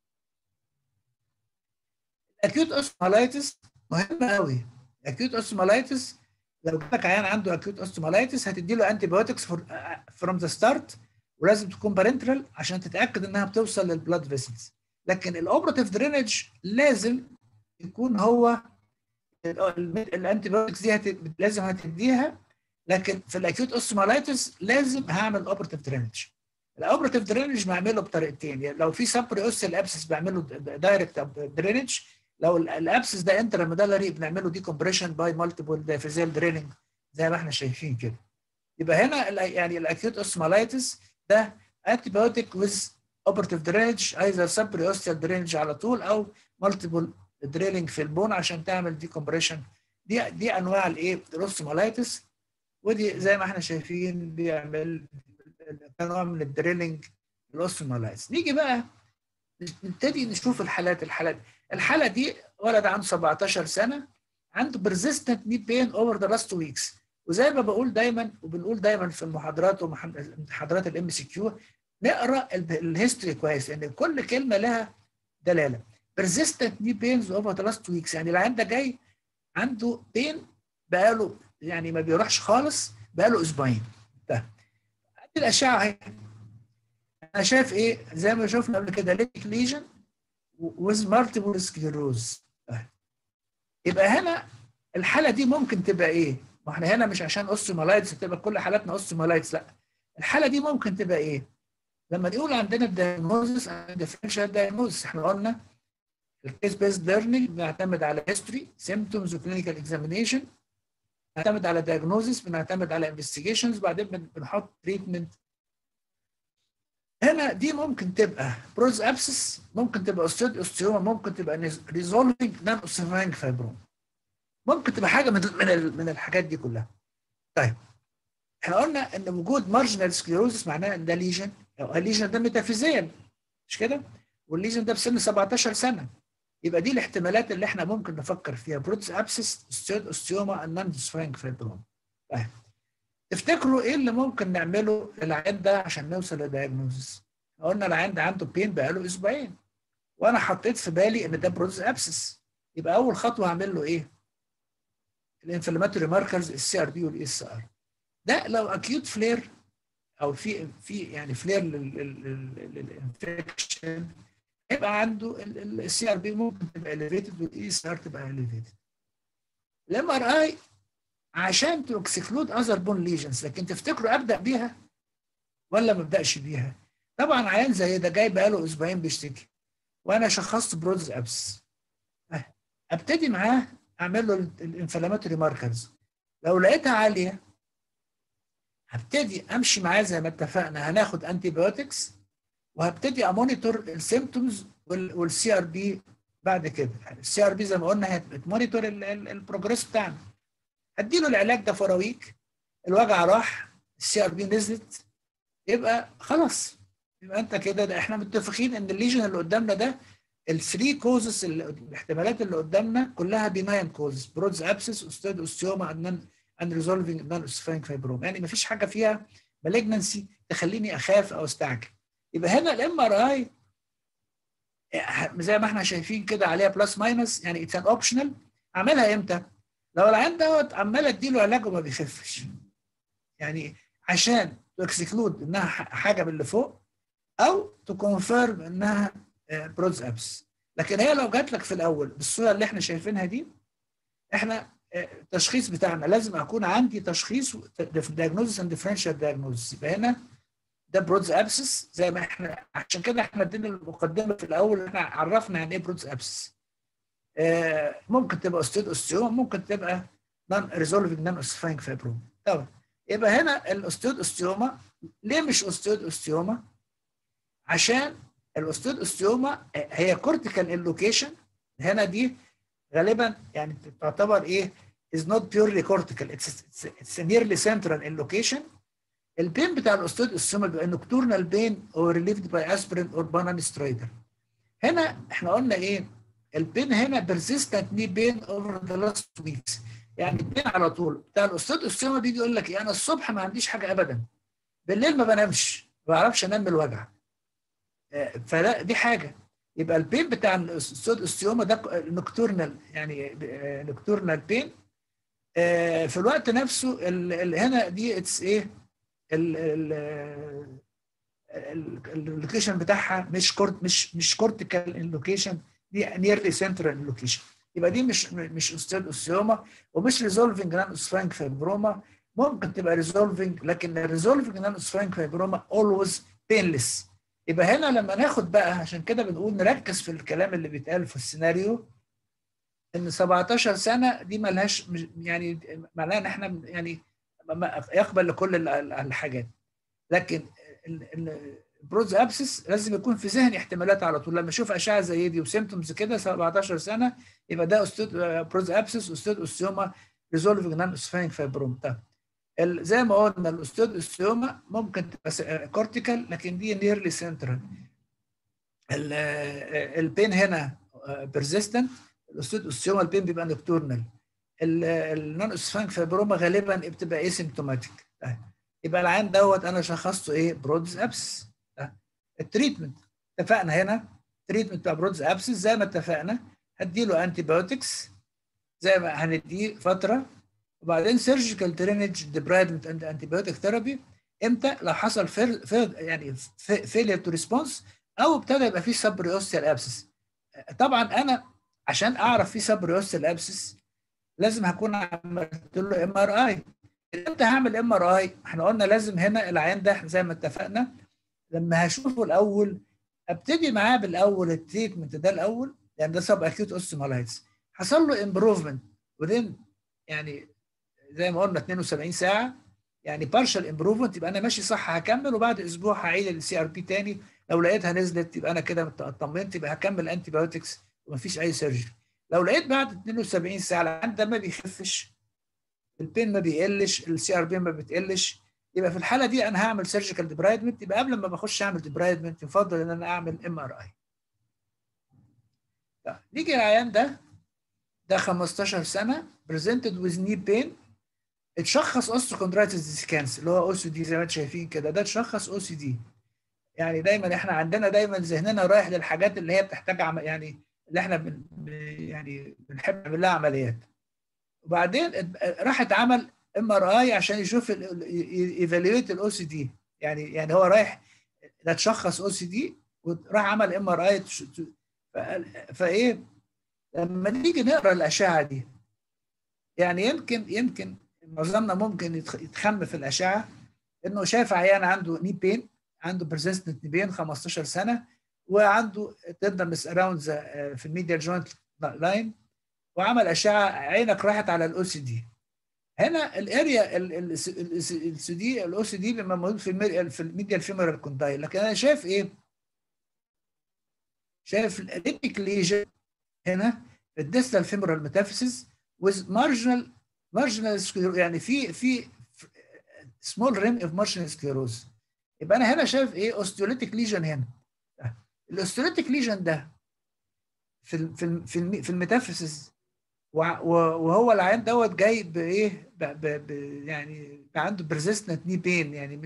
اكيوت اوستيومايلايتس مهمه قوي. اكيوت اوستيومايلايتس لو جالك عيان عنده اكيوت اوستيومايلايتس هتدي له انتي بايوتكس فروم ذا ستارت، ولازم تكون بارنترال عشان تتاكد انها بتوصل للبلاد فيسلز. لكن الاوبراتيف درينج لازم يكون هو الانتي بايوتكس دي لازم هتديها، لكن في الاكيوت اوستيومايلايتس لازم هعمل اوبراتيف درينج. الاوبراتيف درينج بعمله بطريقتين، يعني لو في سبري اوستيال ابسس بعمله دايركت درينج، لو الابسس ده انتراميدالري بنعمله دي كومبريشن باي مالتيبل دايفيزيال دريننج زي ما احنا شايفين كده. يبقى هنا يعني الاكيوت اوستيومايلايتس ده انتي بايوتيك ويز اوبراتيف درينج، ايذر سبري اوستيال درينج على طول او مالتيبل دريلنج في البون عشان تعمل دي كومبريشن. دي انواع الايه الاوستيومالايتس، ودي زي ما احنا شايفين بيعمل نوع من الدريلنج الاوستيومالايتس. نيجي بقى نبتدي نشوف الحاله دي ولد عنده 17 سنه عنده persistent knee pain over the last 2 weeks. وزي ما بقول دايما وبنقول دايما في المحاضرات ومحاضرات الام سي كيو، نقرا الهيستوري كويس لان كل كلمه لها دلاله. persistent knee pains over the last 2 weeks يعني العيان ده جاي عنده بين بقاله يعني ما بيروحش خالص بقاله اسبوعين. ده الاشعه اهي، انا شايف ايه زي ما شفنا قبل كده ليك ليجن with multiple sclerosis. يبقى هنا الحاله دي ممكن تبقى ايه؟ ما احنا هنا مش عشان اوستيومالايتس تبقى كل حالاتنا اوستيومالايتس، لا. الحاله دي ممكن تبقى ايه؟ لما نقول عندنا الدايجنوزس ديفرنشال دايجنوزس، احنا قلنا الكيس بيست ليرنينج بنعتمد على هيستوري سيمبتومز وكلينيكال اكزامينيشن، بنعتمد على دايجنوزس، بنعتمد على انفستيجيشنز، بعدين بنحط تريتمنت. هنا دي ممكن تبقى بروز ابسس، ممكن تبقى اوستيوما، ممكن تبقى ريزولفنج نان اوسيفاينج فايبروم، ممكن تبقى حاجه من الحاجات دي كلها. طيب احنا قلنا ان وجود مارجنال سكليروزس معناه ان ده ليجن، او الليجن ده ميتافيزيال مش كده؟ والليجن ده بسن 17 سنه. يبقى دي الاحتمالات اللي احنا ممكن نفكر فيها، بروز ابسس، اوستيوما، نان اوسيفاينج فايبروم. طيب تفتكروا ايه اللي ممكن نعمله للعيان ده عشان نوصل لدايجنوزس؟ قلنا العيان ده عنده بين بقاله اسبوعين، وانا حطيت في بالي ان ده بروز ابسس. يبقى اول خطوه هعمل له ايه؟ الانفلاماتوري ماركرز، السي ار بي والاس ار. ده لو اكيوت فلير او في يعني فلير للانفكشن، هيبقى عنده السي ار بي ممكن تبقى اليفيتد والاس ار تبقى اليفيتد. الام ار اي عشان تو اكسكلود اذر بون ليجنز، لكن تفتكروا ابدا بيها ولا ما ابداش بيها؟ طبعا عيان زي ده جاي بقاله اسبوعين بيشتكي وانا شخصت بروز ابس، ابتدي معاه اعمل له الانفلاماتوري ماركرز. لو لقيتها عاليه هبتدي امشي معاه زي ما اتفقنا، هناخد انتي بايوتكس وهبتدي امونيتور السيمبتومز والسي ار بي. بعد كده السي ار بي زي ما قلنا هتمونيتور البروجريس بتاعنا. هديله العلاج ده فور ويك، الوجع راح، السي ار بي نزلت، يبقى خلاص. يبقى انت كده ده احنا متفقين ان الليجن اللي قدامنا ده الثري كوزز، الاحتمالات اللي قدامنا كلها بيناين كوزز، بروز ابسس، اوستيوما، ان ريزولفنج نان اوسيفاينج فايبروم. يعني ما فيش حاجه فيها مالجنسي تخليني اخاف او استعجل. يبقى هنا الام ار اي زي ما احنا شايفين كده عليها بلس ماينس، يعني اتس ان اوبشنال. اعملها امتى؟ لو العيان دوت عمال اديله علاج وما بيخفش، يعني عشان تو اكسكلود انها حاجه من اللي فوق، او تو كونفيرم انها بروز ابس. لكن هي لو جات لك في الاول بالصوره اللي احنا شايفينها دي، احنا التشخيص بتاعنا لازم اكون عندي تشخيص دايجنوزس اند ديفرنشال دايجنوزس. يبقى هنا ده بروز ابسس زي ما احنا، عشان كده احنا ادينا المقدمه في الاول، احنا عرفنا يعني ايه بروز ابسس. ممكن تبقى اوستيوما، ممكن تبقى نون ريزولفنج نون اوسيفاينج فايبروم. طبعا يبقى هنا اوستيوما ليه مش اوستيوما؟ عشان اوستيوما هي كورتيكال اللوكيشن، هنا دي غالبا يعني تعتبر ايه is not purely cortical, it's nearly central in location. البين بتاع الاوستيوما بيبقى نوكتورنال بين او ريليفد باي اسبرين اور بانان سترايدر. هنا احنا قلنا ايه؟ البين هنا persistent knee pain over the last weeks، يعني البين على طول. بتاع الاوستيوما بيجي يقول لك ايه؟ انا الصبح ما عنديش حاجه ابدا، بالليل ما بنامش، ما بعرفش انام من الوجع. فلا دي حاجه. يبقى البين بتاع الاوستيوما ده نوكتورنال، يعني نوكتورنال بين. في الوقت نفسه هنا دي اتس ايه؟ اللوكيشن بتاعها مش كورتيكال اللوكيشن، دي نيرلي سنترال اللوكيشن. يبقى دي مش اوستيوما ومش ريزولفنج نان اوسيفاينج فايبروما. ممكن تبقى ريزولفنج، لكن الريزولفنج نان اوسيفاينج فايبروما اولويز بينلس. يبقى هنا لما ناخد بقى، عشان كده بنقول نركز في الكلام اللي بيتقال في السيناريو، ان 17 سنه دي ملهاش يعني معناها ان احنا يعني يقبل لكل الحاجات. لكن برودز ابسس لازم يكون في ذهني احتمالات على طول. لما اشوف اشعه زي دي وسيمتومز كده 17 سنه يبقى ده برودز ابسس اوستيوما ريزولفنج نون اوسيفاينج فايبروم. زي ما قلنا الاوستيوما ممكن تبقى كورتيكال لكن دي نيرلي سنترال. البين هنا بيرزيستنت، الاوستيوما البين بيبقى نكتورنال. النون اوسيفاينج فايبروما غالبا بتبقى ايسيمتوماتيك. يبقى العين دوت انا شخصته ايه؟ برودز ابسس. التريتمنت اتفقنا هنا، التريتمنت بتاع برودز ابسس زي ما اتفقنا هديله انتي بايوتكس زي ما هنديه فتره، وبعدين سيرجيكال درينج ديبرايدمنت اند انتي بايوتيك ثيرابي امتى؟ لو حصل يعني فيلير تو ريسبونس او ابتدى يبقى فيه سبريوستيال ابسس. طبعا انا عشان اعرف فيه سبريوستيال ابسس لازم هكون عملت له ام ار اي. امتى هعمل ام ار اي؟ احنا قلنا لازم هنا العيان ده زي ما اتفقنا لما هشوفه الاول ابتدي معاه بالاول التريتمنت ده الاول، يعني ده سب اكيوت اوستيومالايتس حصل له امبروفمنت ودين يعني زي ما قلنا 72 ساعه، يعني بارشال امبروفمنت يبقى انا ماشي صح هكمل، وبعد اسبوع هعيد السي ار بي تاني، لو لقيتها نزلت يبقى انا كده اطمنت يبقى هكمل انتي بايوتكس ومفيش اي سيرجري. لو لقيت بعد 72 ساعه العيان ده ما بيخفش، البين ما بيقلش، السي ار بي ما بتقلش، يبقى في الحاله دي انا هعمل سيرجيكال ديبرايدمنت. يبقى قبل ما بخش اعمل ديبرايدمنت يفضل ان انا اعمل ام ار اي. نيجي العيان ده 15 سنه بريزنتد ويز ني بين، اتشخص اوستوكوندرايتس ديسكانس اللي هو او سي دي زي ما انتم شايفين كده، ده اتشخص او سي دي. يعني دايما احنا عندنا دايما ذهننا رايح للحاجات اللي هي بتحتاج يعني اللي احنا يعني بنحب نعمل لها عمليات. وبعدين راح اتعمل ام ار اي عشان يشوف ايفالويت الاو سي دي، يعني هو رايح ده اتشخص او سي دي وراح عمل ام ار اي. فايه لما نيجي نقرا الاشعه دي يعني يمكن معظمنا ممكن يتخم في الاشعه انه شايف عيان عنده ني بين، عنده بيرسيستنت ني بين 15 سنه، وعنده تندرنس اراوند في الميديال جوينت لاين، وعمل اشعه عينك راحت على الاو سي دي. هنا الاريا السي دي الاو سي دي بيبقى موجود في الميديال فيمورال كوندايل، لكن انا شايف ايه؟ شايف الريتيك ليجن هنا في الديستال فيمورال ميتافيسيس with marginal يعني في سمول ريم اوف مارجنال سكليروز. يبقى انا هنا شايف ايه؟ اوستيوليتيك ليجن هنا. الاوستيوليتيك ليجن ده في الميتافيسيس، وهو العيان دوت جاي بايه؟ يعني عنده بريزيستنت ني بين، يعني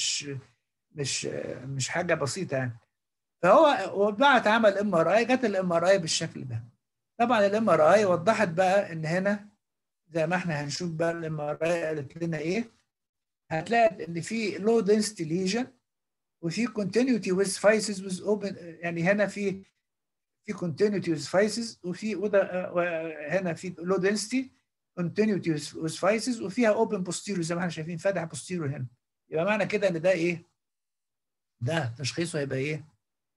مش حاجه بسيطه يعني. فهو بعد عمل ام ار اي جت الام ار اي بالشكل ده. طبعا الام ار اي وضحت بقى ان هنا زي ما احنا هنشوف بقى الام ار اي قالت لنا ايه. هتلاقي ان في لو دنسيتي ليجن وفي كونتينيوتي ويز فايسز ويز اوبن، يعني هنا في كونتينيوتي ويز فايسز وفي هنا في لو دنسيتي كونتينيوتي ويز فايسز وفيها اوبن بوستيريور زي ما احنا شايفين فاتح بوستيريور هنا. يبقى معنى كده ان ده ايه؟ ده تشخيصه هيبقى ايه؟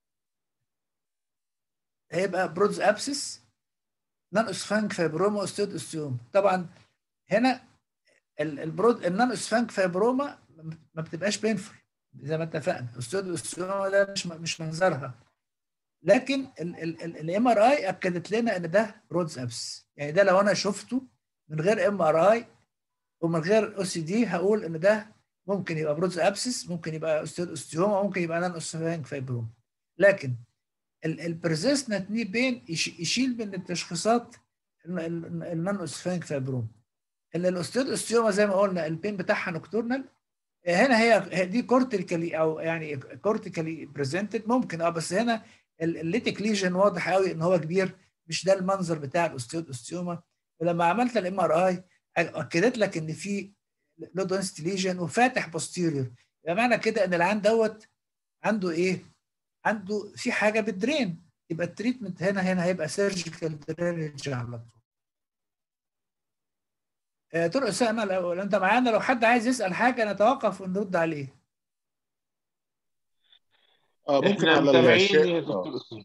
هيبقى برودز ابسس نون اوسفانك فايبروما اوستيود اوستيوم. طبعا هنا النون اوسفانك فايبروما ما بتبقاش بينفول زي ما اتفقنا، اوستيود اوستيوم ده مش منظرها، لكن الام ار اي اكدت لنا ان ده برودز ابس. يعني ده لو انا شفته من غير ام ار اي ومن غير او سي دي هقول ان ده ممكن يبقى برودز ابسس، ممكن يبقى اوستيود اوستيوما، ممكن يبقى نون اوسفانك فايبروما. لكن البرزيستنت ني بين يشيل من التشخيصات النون اوسفانك فايبروما. الاوستيود اوستيوما زي ما قلنا البين بتاعها نوكتورنال، هنا هي دي كورتيكالي او يعني كورتيكالي بريزنتد ممكن بس هنا الليتيك ليجن واضح قوي ان هو كبير، مش ده المنظر بتاع الاوستيود اوستيوما. ولما عملت الام ار اي اكدت لك ان في لو دنسيتي ليجن وفاتح بوستيريور. يبقى معنى كده ان العيان دوت عنده ايه؟ عنده في حاجه بتدرين. يبقى التريتمنت هنا هيبقى سيرجيكال درينج على طول. طرق اسامه لو انت معانا، لو حد عايز يسال حاجه نتوقف ونرد عليه. ممكن احنا على متابعين يا دكتور اسامه.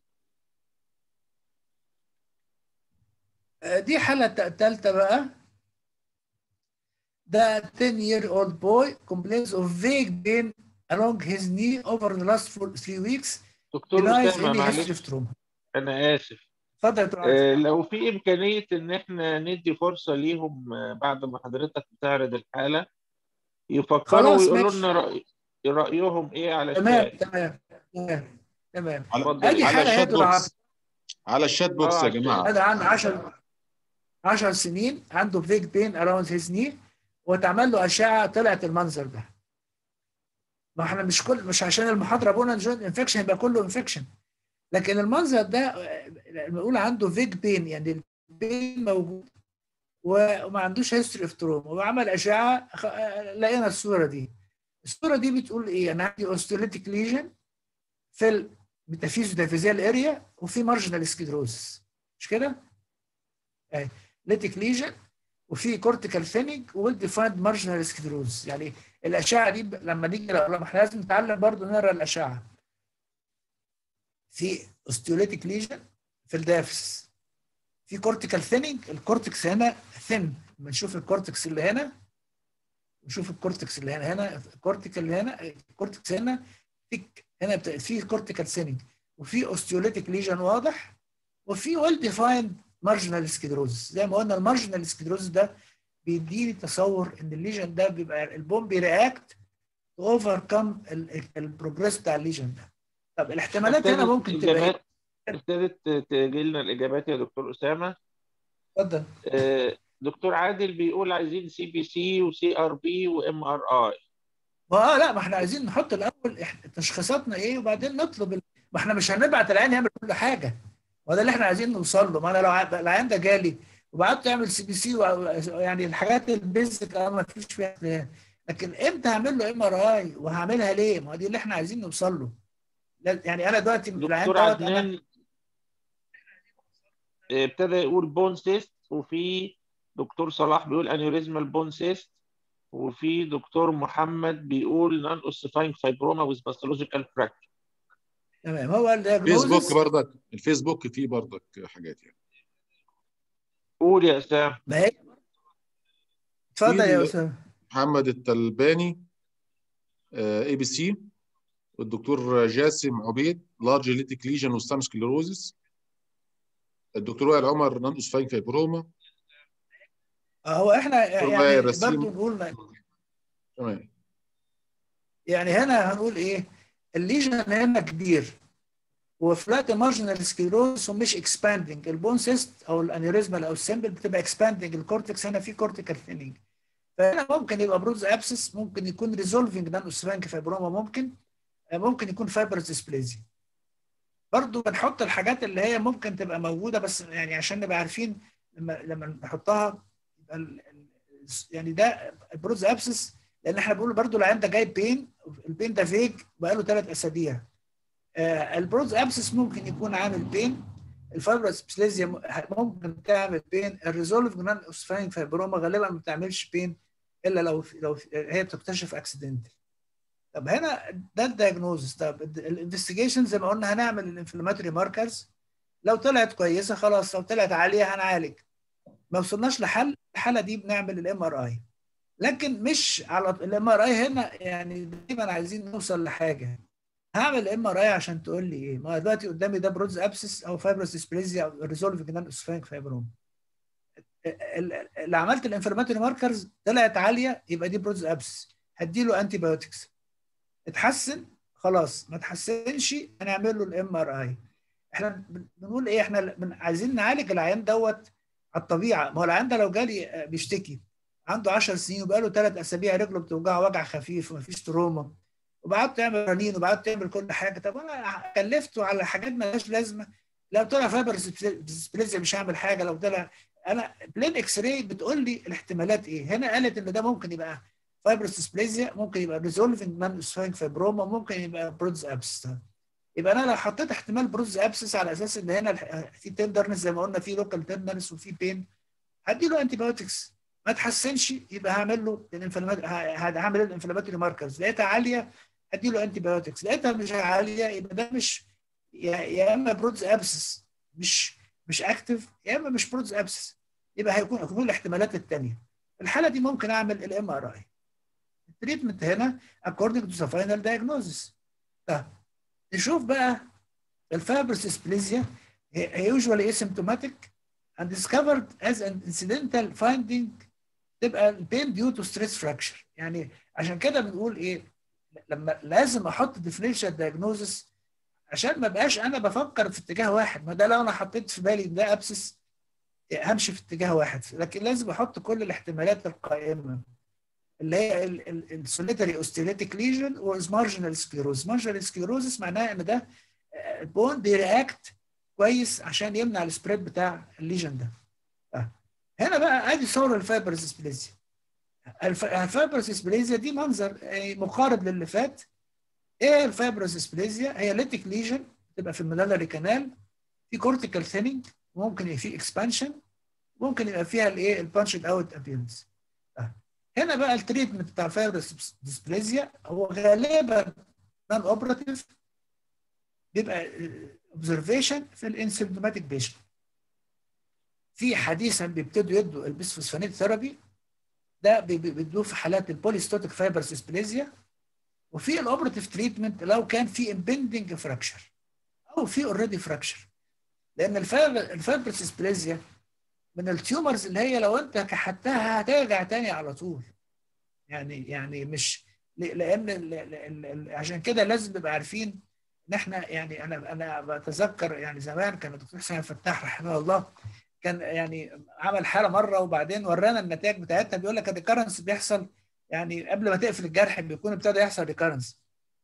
دي حاله ثالثه بقى. ده 10 year old boy complains of vague pain along his knee over the last 3 weeks دكتور denies أسامة any history of معلش trauma. أنا آسف. اتفضل يا دكتور عادل. لو في إمكانية إن إحنا ندي فرصة ليهم بعد ما حضرتك بتعرض الحالة يفكروا خلاص ويقولوا ماشي. لنا رأيهم إيه على تمام الشات. تمام تمام تمام. اتفضل ادي يا على حاله يا الشات دكتور عاطف. بوكس، على الشات بوكس يا جماعه. هذا عنده 10 سنين، عنده فيك بين اراوند هيز ني، واتعمل له اشعه طلعت المنظر ده. ما احنا مش عشان المحاضره بقولنا جوينت انفكشن يبقى كله انفكشن، لكن المنظر ده بنقول عنده فيك بين، يعني البين موجود وما عندوش هيستوري اوف تروما، وعمل اشعه لقينا الصوره دي. الصوره دي بتقول ايه؟ انا عندي اوستيوليتيك ليجن في الميتافيزيو دافيزيال اريا وفي مارجنال سكليروسس، مش كده؟ اهي ليتيك ليجن وفي كورتيكال ثيننج ويل ديفايند مارجنال سكليروسس. يعني الاشعه دي لما نيجي لما احنا لازم نتعلم برضه نقرا الاشعه. في اوستيوليتيك ليجن في الدافس، في كورتيكال ثيننج، الكورتكس هنا ثين، بنشوف الكورتكس اللي هنا نشوف الكورتكس اللي هنا الكورتيكال اللي هنا، الكورتكس هنا ثيك، هنا في كورتيكال ثيننج وفي اوستيوليتيك ليجن واضح، وفي ويل ديفايند مارجنال سكليروسس. زي ما قلنا المارجنال سكليروسس ده بيديني تصور ان الليجن ده بيبقى البون بيرياكت اوفر كم البروجريس بتاع الليجن ده. طب الاحتمالات هنا ممكن تبقى ايه؟ ابتدت تجي لنا الاجابات يا دكتور اسامه. اتفضل. دكتور عادل بيقول عايزين سي بي سي وسي ار بي وام ار اي. لا، ما احنا عايزين نحط الاول تشخيصاتنا ايه وبعدين نطلب ما احنا مش هنبعت العيان يعمل كل حاجه، وده اللي احنا عايزين نوصل له. ما انا لو العيان ده جالي وبعت يعمل سي بي سي يعني الحاجات البيزك ما فيش فيها اختلاف، لكن امتى هعمل له ام ار اي وهعملها ليه؟ ما دي اللي احنا عايزين نوصل له. يعني انا دلوقتي العيان دكتور دوت عدنان ابتدى يقول بون سيست، وفي دكتور صلاح بيقول انيوريزمال بون سيست، وفي دكتور محمد بيقول نون اوسيفاينج فايبروما ويز باثولوجيكال فراكشر. تمام. هو الفيسبوك برضك، الفيسبوك فيه برضك حاجات يعني. قول يا اسامه. ما هي اتفضل يا اسامه. محمد التلباني اي بي سي، والدكتور جاسم عبيد لارج ليتيك ليجن وستام سكليروزس، الدكتور وائل عمر نون اوسفاين فايبروما. هو احنا يعني برضه نقول تمام. يعني هنا هنقول ايه؟ الليجن هنا كبير وفلات مارجنال سكليروز ومش اكسباندنج. البون سيست او الانيوريزمال او السمبل بتبقى اكسباندنج، الكورتكس هنا في كورتيكال ثيننج. فهنا ممكن يبقى بروز ابسس، ممكن يكون ريزولفنج نان اوسفانك فايبروما، ممكن يكون فايبرز ديسبليزيا. برضه بنحط الحاجات اللي هي ممكن تبقى موجوده، بس يعني عشان نبقى عارفين لما نحطها يبقى يعني ده بروز ابسس، لان احنا بنقول برضه العيان ده جاي بين، البين ده فيج بقاله 3 اسابيع. البروز ابسس ممكن يكون عامل بين، الفايبرس ديسبليزيا ممكن تعمل بين، الريزولف نان اوسفاينج فايبروما غالبا ما بتعملش بين الا لو هي بتكتشف اكسيدنتال. طب هنا ده الدايجنوزس. طب الانفستيجيشن زي ما قلنا هنعمل الانفلاماتوري ماركرز، لو طلعت كويسه خلاص، لو طلعت عاليه هنعالج. ما وصلناش لحل الحاله دي بنعمل الام ار اي، لكن مش على الام ار اي هنا، يعني دايما عايزين نوصل لحاجه. هعمل ام ار اي عشان تقول لي ايه؟ ما دلوقتي قدامي ده بروز ابسس او فايبرس ديسبليزيا او ريزولف نان اوسفانك فايبروما. اللي عملت الانفلاماتوري ماركرز طلعت عاليه يبقى دي بروز ابسس، هديله انتي بايوتكس. اتحسن خلاص، ما اتحسنش هنعمل له الام ار اي. احنا بنقول ايه؟ احنا عايزين نعالج العيان دوت على الطبيعه. ما هو العيان ده لو جالي بيشتكي عنده 10 سنين وبقاله 3 اسابيع رجله بتوجعه وجع خفيف ومفيش تروما، وبعد تعمل رنين وبعد تعمل كل حاجه، طب انا كلفته على حاجات مالهاش لازمه. لو طلع فايبر ديسبليزيا مش هعمل حاجه، لو طلع انا بلين اكس راي بتقول لي الاحتمالات ايه. هنا قالت ان ده ممكن يبقى فايبرس ديسبليزيا، ممكن يبقى ريزولفنج نان اوسفاينج فايبروما، ممكن يبقى بروز ابسس. يبقى انا لو حطيت احتمال بروز ابسس على اساس ان هنا في تندرنس زي ما قلنا، في لوكال تندرنس وفي بين، هدي له انتي بايوتكس. ما تحسنش يبقى هعمل له هعمل الانفلاماتوري ماركرز، لقيتها عاليه هدي له انتي بايوتكس، لقيتها مش عاليه يبقى ده مش يا اما بروز ابسس مش اكتف، يا اما مش بروز ابسس، يبقى هيكون الاحتمالات الثانيه. الحاله دي ممكن اعمل الام ار اي. تريتمنت هنا according to the final diagnosis. نشوف بقى الفايبرس ديسبليزيا هي usually asymptomatic and discovered as an incidental finding، تبقى البين due to stress fracture. يعني عشان كده بنقول ايه، لما لازم احط differential diagnosis عشان ما بقاش انا بفكر في اتجاه واحد. ما ده لو انا حطيت في بالي ده ابسس همشي في اتجاه واحد، لكن لازم احط كل الاحتمالات القائمه اللي هي السوليتري اوستيوليتيك ليجن ومارجنال سكليروز. مارجنال سكليروزس معناها ان ده البون بيرياكت كويس عشان يمنع السبريد بتاع الليجن ده. هنا بقى ادي صور الفايبرس ديسبليزيا. الفايبرس ديسبليزيا دي منظر مقارب للي فات. ايه الفايبرس ديسبليزيا؟ هي ليتيك ليجن تبقى في الميدالري كانال، في كورتيكال ثيننج، ممكن يبقى في اكسبانشن، ممكن يبقى فيها الايه البانشد اوت ابيرنس. هنا بقى التريتمنت بتاع الفايبرس ديسبليزيا هو غالبا نون اوبراتيف، بيبقى اوبزرفيشن في الانسيمتوماتيك بيشنت. في حديثا بيبتدوا يدوا البيسفوسفونيت ثيرابي، ده بيدوه في حالات البوليستوتيك فايبرس ديسبليزيا. وفي الاوبراتيف تريتمنت لو كان في امبندنج فراكشر او في اوريدي فراكشر، لان الفايبرس ديسبليزيا من التيومرز اللي هي لو انت كحتها هترجع تاني على طول. يعني مش لان عشان كده لازم نبقى عارفين ان احنا يعني انا بتذكر يعني زمان كان الدكتور حسين فتاح رحمه الله كان يعني عمل حاله مره وبعدين ورانا النتائج بتاعتها، بيقول لك الريكارنس بيحصل يعني قبل ما تقفل الجرح بيكون ابتدى يحصل ريكارنس.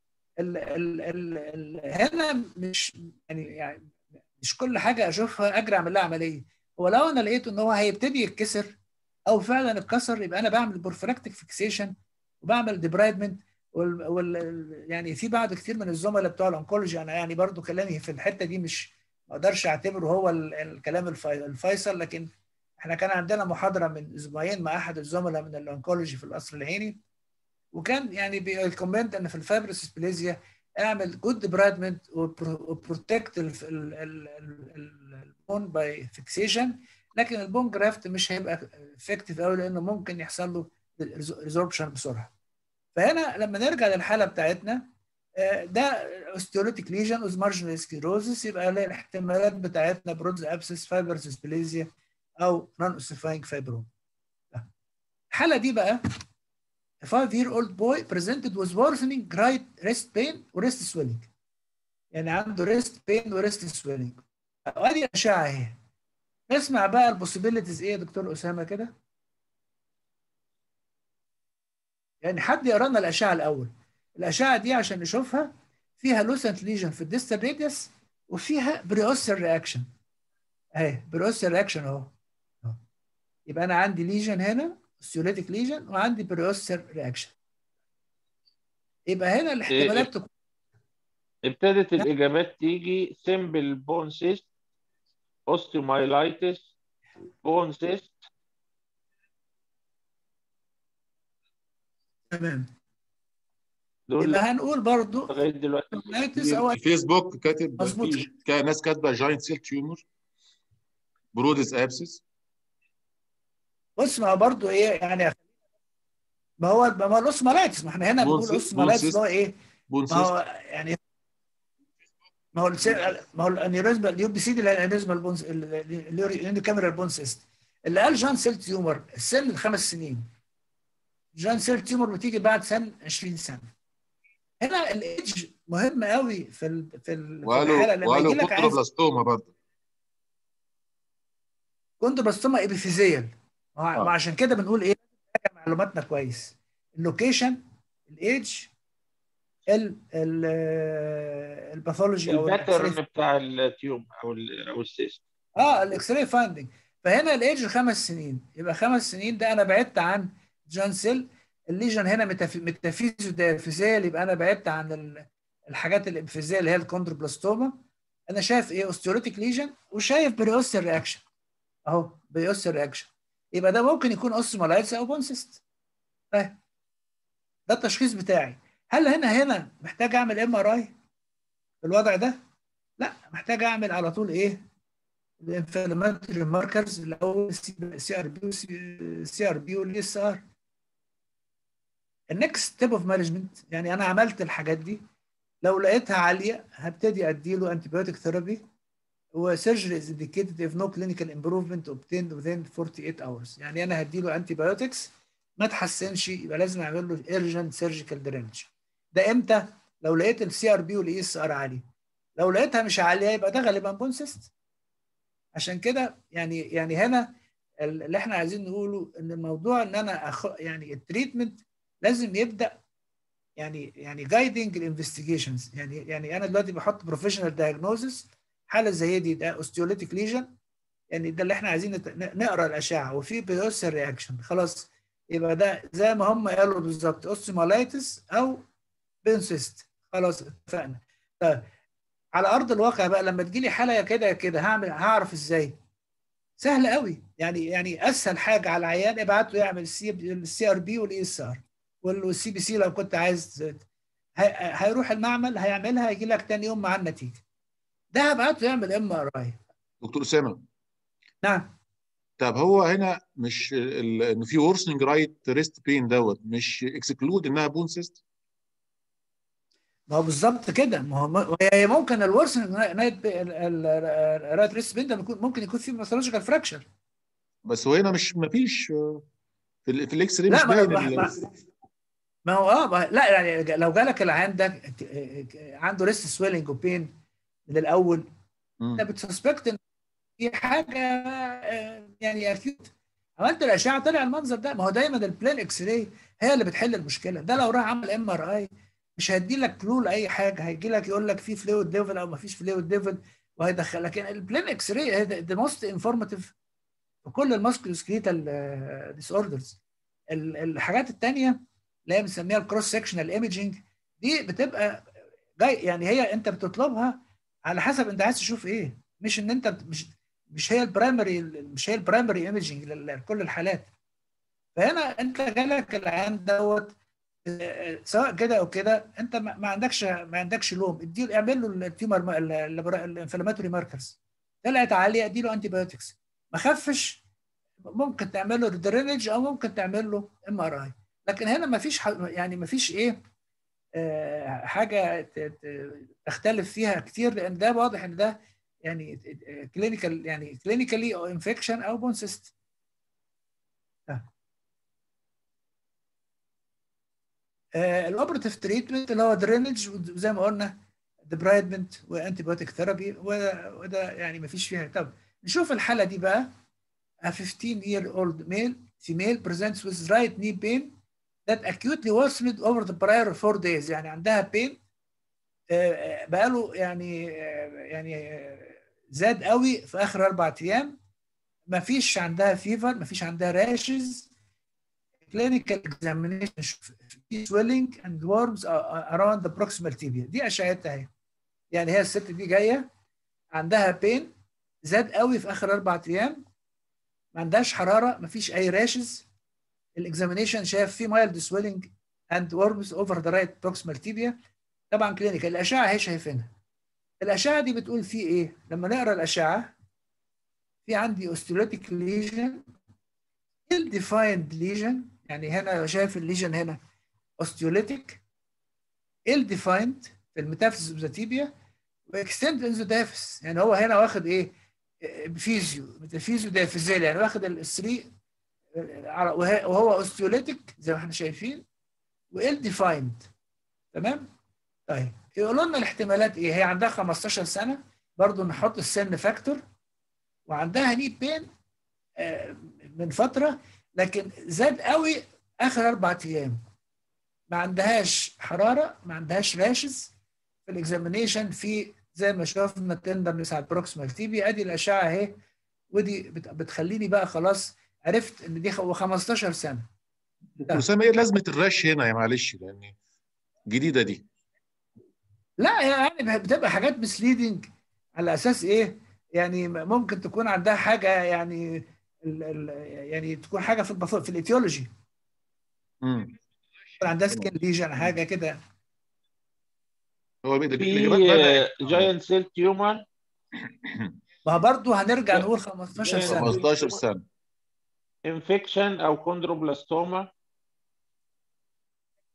هنا مش يعني مش كل حاجه اشوفها اجري اعمل لها عمليه. هو لو انا لقيت ان هو هيبتدي يتكسر او فعلا اتكسر يبقى انا بعمل بورفراكتيك فيكسيشن وبعمل ديبرايدمنت. يعني في بعض كتير من الزملاء بتوع الانكولوجي، انا يعني برضو كلامي في الحته دي مش ما اقدرش اعتبره هو الكلام الفيصل، لكن احنا كان عندنا محاضره من اسبوعين مع احد الزملاء من الانكولوجي في القصر العيني، وكان يعني بيكومنت ان في الفايبرس ديسبليزيا اعمل جود ديبرايدمنت وبروتكت البون باي فيكسيشن، لكن البون جرافت مش هيبقى افكتيف قوي لانه ممكن يحصل له ريزوربشن بسرعه. فهنا لما نرجع للحاله بتاعتنا ده اوستيوليتيك ليجن وذ مارجنال سكليروزس، يبقى الاحتمالات بتاعتنا برودز ابسس فايبرس ديسبليزيا او نون اوسيفاينج فايبروم. الحاله دي بقى a 5-year-old boy presented with worsening right wrist pain وريست swelling، يعني عنده ريست بين وريست swelling. ادي الاشعه اهي. نسمع بقى البوسيبيليتيز ايه يا دكتور اسامه كده؟ يعني حد يقرا لنا الاشعه الاول. الاشعه دي عشان نشوفها فيها لوسنت ليجن في الديستال راديوس وفيها بريوسر رياكشن اهي. بريوسر رياكشن اهو. يبقى انا عندي ليجن هنا اوستيوليتيك ليجن وعندي بريوسر رياكشن. يبقى هنا الاحتمالات تكون ابتدت الاجابات تيجي سيمبل بون سيست، اوستيومايلايتس، بون سيست. تمام. دول يبقى هنقول برضو لغايه دلوقتي او الفيسبوك كاتب مظبوط. ناس كاتبه جاينت سيل تيومر، برودس ابسس. بص ما هو برضو ايه يعني، ما هو الاوسمالايتس، ما احنا هنا بنقول اوسمالايتس اللي هو ايه؟ ما هو يعني ما هو الانيوريزم اليو بي سي دي الانيوريزم البونس اللي كاميرا البونسيست اللي قال جان سيل تيومر السن 5 سنين. جان سيل تيومر بتيجي بعد سن 20 سنه. هنا الايدج مهم قوي في الحاله لما يجي لك عايز كوندروبلاستوما برضه. كوندروبلاستوما ابيفيزيال. ما عشان كده بنقول ايه معلوماتنا كويس. اللوكيشن، الايدج، الباثولوجي او الباترن بتاع التيوم او السيست. الاكس راي فايندنج. فهنا الايدج 5 سنين، يبقى 5 سنين ده انا بعدت عن جان سيل. الليجن هنا ميتافيزيو دايفيزيال، يبقى انا بعدت عن الحاجات الابيفيزيال اللي هي الكوندروبلاستوما. انا شايف ايه؟ اوستيوليتيك ليجن وشايف بريوستر رياكشن اهو. بريوستر رياكشن يبقى ده ممكن يكون اوستيومالايتس او بونسيست. طيب ده التشخيص بتاعي. هل هنا محتاج اعمل ام ار اي في الوضع ده؟ لا، محتاج اعمل على طول ايه؟ الانفلاماتوري ماركرز الاول، سي ار بي والسي ار بي والاس ار. النكست ستيب اوف مانجمنت، يعني انا عملت الحاجات دي، لو لقيتها عاليه هبتدي اديله انتيبيوتيك ثيرابي، وسيرجري از انديكيتد اف نو كلينيكال امبروفمنت اوبتيند within 48 hours. يعني انا هديله انتي بايوتكس ما تحسنش يبقى لازم اعمل له ايرجنت سيرجيكال درينج. ده امتى؟ لو لقيت السي ار بي والاي اس ار عالي. لو لقيتها مش عاليه يبقى ده غالبا بون سيست. عشان كده يعني هنا اللي احنا عايزين نقوله ان الموضوع ان انا يعني التريتمنت لازم يبدا يعني جايدنج الانفستيجيشنز. يعني انا دلوقتي بحط بروفيشنال دايجنوزس، حاله زي دي ده اوستيوليتيك ليجن، يعني ده اللي احنا عايزين نقرا الاشعه وفي بيوسر رياكشن، خلاص يبقى ده زي ما هم قالوا بالظبط اوستيومالايتس او بنسيست، خلاص اتفقنا. طيب على ارض الواقع بقى لما تجي لي حاله كده كده هعرف ازاي؟ سهل قوي. يعني اسهل حاجه على العيان ابعت له يعمل السي ار بي والاي اس ار والسي بي سي لو كنت عايز. هيروح المعمل هيعملها يجي لك تاني يوم مع النتيجه. ده هبعت له يعمل ام ار اي. دكتور اسامه، نعم. طب هو هنا مش ان في ورسنج رايت ريست بين دوت مش اكسكلود انها بون سيست؟ ما هو بالظبط كده. ما هو هي ممكن الورسنج نايت الرايت ريست بين ده ممكن يكون فيه باثولوجيكال فراكشر. بس هو هنا مش ما فيش في الاكس راي لا مش باين ما هو لا يعني لو جالك العيان ده عنده ريست سويلنج وبين من الاول، انت بتسسبكت ان في حاجه يعني اكيوت. عملت الاشعه طلع المنظر ده. ما هو دايما البلين اكس راي هي اللي بتحل المشكله. ده لو راح عمل ام ار اي مش هيدي لك كلو لاي حاجه، هيجي لك يقول لك في فلويد ليفل او ما فيش فلويد ليفل وهيدخل. لكن البلين اكس راي هي ذا موست انفورماتيف في كل الماسكولوسكليتال ديس اوردرز. الحاجات الثانيه اللي هي بنسميها الكروس سكشنال ايمجنج دي بتبقى جاي، يعني هي انت بتطلبها على حسب انت عايز تشوف ايه، مش ان انت مش هي البرايمري ايمجنج لكل الحالات. فهنا انت جالك العيان دوت سواء كده او كده، انت ما عندكش لوم. اديله اعمل له التيومر الانفلاماتوري ماركرز، طلعت عاليه اديله انتي بايوتكس، ما خفش ممكن تعمل له درينج او ممكن تعمل له ام ار اي. لكن هنا ما فيش يعني ما فيش ايه حاجه تختلف فيها كتير، لان ده واضح ان ده يعني كلينيكال، يعني كلينيكالي او انفكشن او بون سيست. الاوبرتيف تريتمنت اللي هو درينج زي ما قلنا ديبرايدمنت وانتي بايوتيك ثيرابي، وده يعني ما فيش فيها. طب نشوف الحاله دي بقى. A 15-year-old male female presents with right knee pain that acutely worsened over the prior 4 days. يعني عندها pain بقاله يعني زاد قوي في اخر 4 ايام. ما فيش عندها فيفر، ما فيش عندها راشز. clinical examination swelling and worms around the proximal tibia. دي اشعتها اهي. يعني هي الست دي جايه عندها بين زاد قوي في اخر 4 ايام، ما عندهاش حراره، ما فيش اي راشز. الاكزامينيشن شاف في مايلد سويلنج اند worms اوفر ذا رايت بروكسيمال تيبيا. طبعا كلينيكال الاشعه هي شايفينها. الاشعه دي بتقول في ايه؟ لما نقرا الاشعه في عندي اوستيوليتيك ليجن ill defined ليجن. يعني هنا شايف الليجن هنا اوستيوليتيك ill defined في الميتافيزيس اوف ذا تيبيا واكستند ان ذا دافس. يعني هو هنا واخد ايه؟ فيزيو دافيزيل، يعني واخد الثري وهو اوستيوليتيك زي ما احنا شايفين وال ديفايند. تمام. طيب يقولوا لنا الاحتمالات ايه؟ هي عندها 15 سنه، برضو نحط السن فاكتور، وعندها ني بين من فتره لكن زاد قوي اخر 4 ايام. ما عندهاش حراره، ما عندهاش راشز. في الاكزامينيشن في زي ما شفنا تندرنس على البروكسيمال تيبي. ادي الاشعه اهي، ودي بتخليني بقى خلاص عرفت ان دي 15 سنه. دكتور اسامه، ايه لازمه الرش هنا يا معلش لان جديده دي؟ لا يعني بتبقى حاجات مسليدنج على اساس ايه؟ يعني ممكن تكون عندها حاجه يعني يعني تكون حاجه في الايتيولوجي، يكون عندها سكين ليجن حاجه كده. هو في الاجابات بدات جاينت سيل تيومر. ما برضه هنرجع نقول 15 سنه. 15 سنه. انفكشن او كوندروبلاستوما.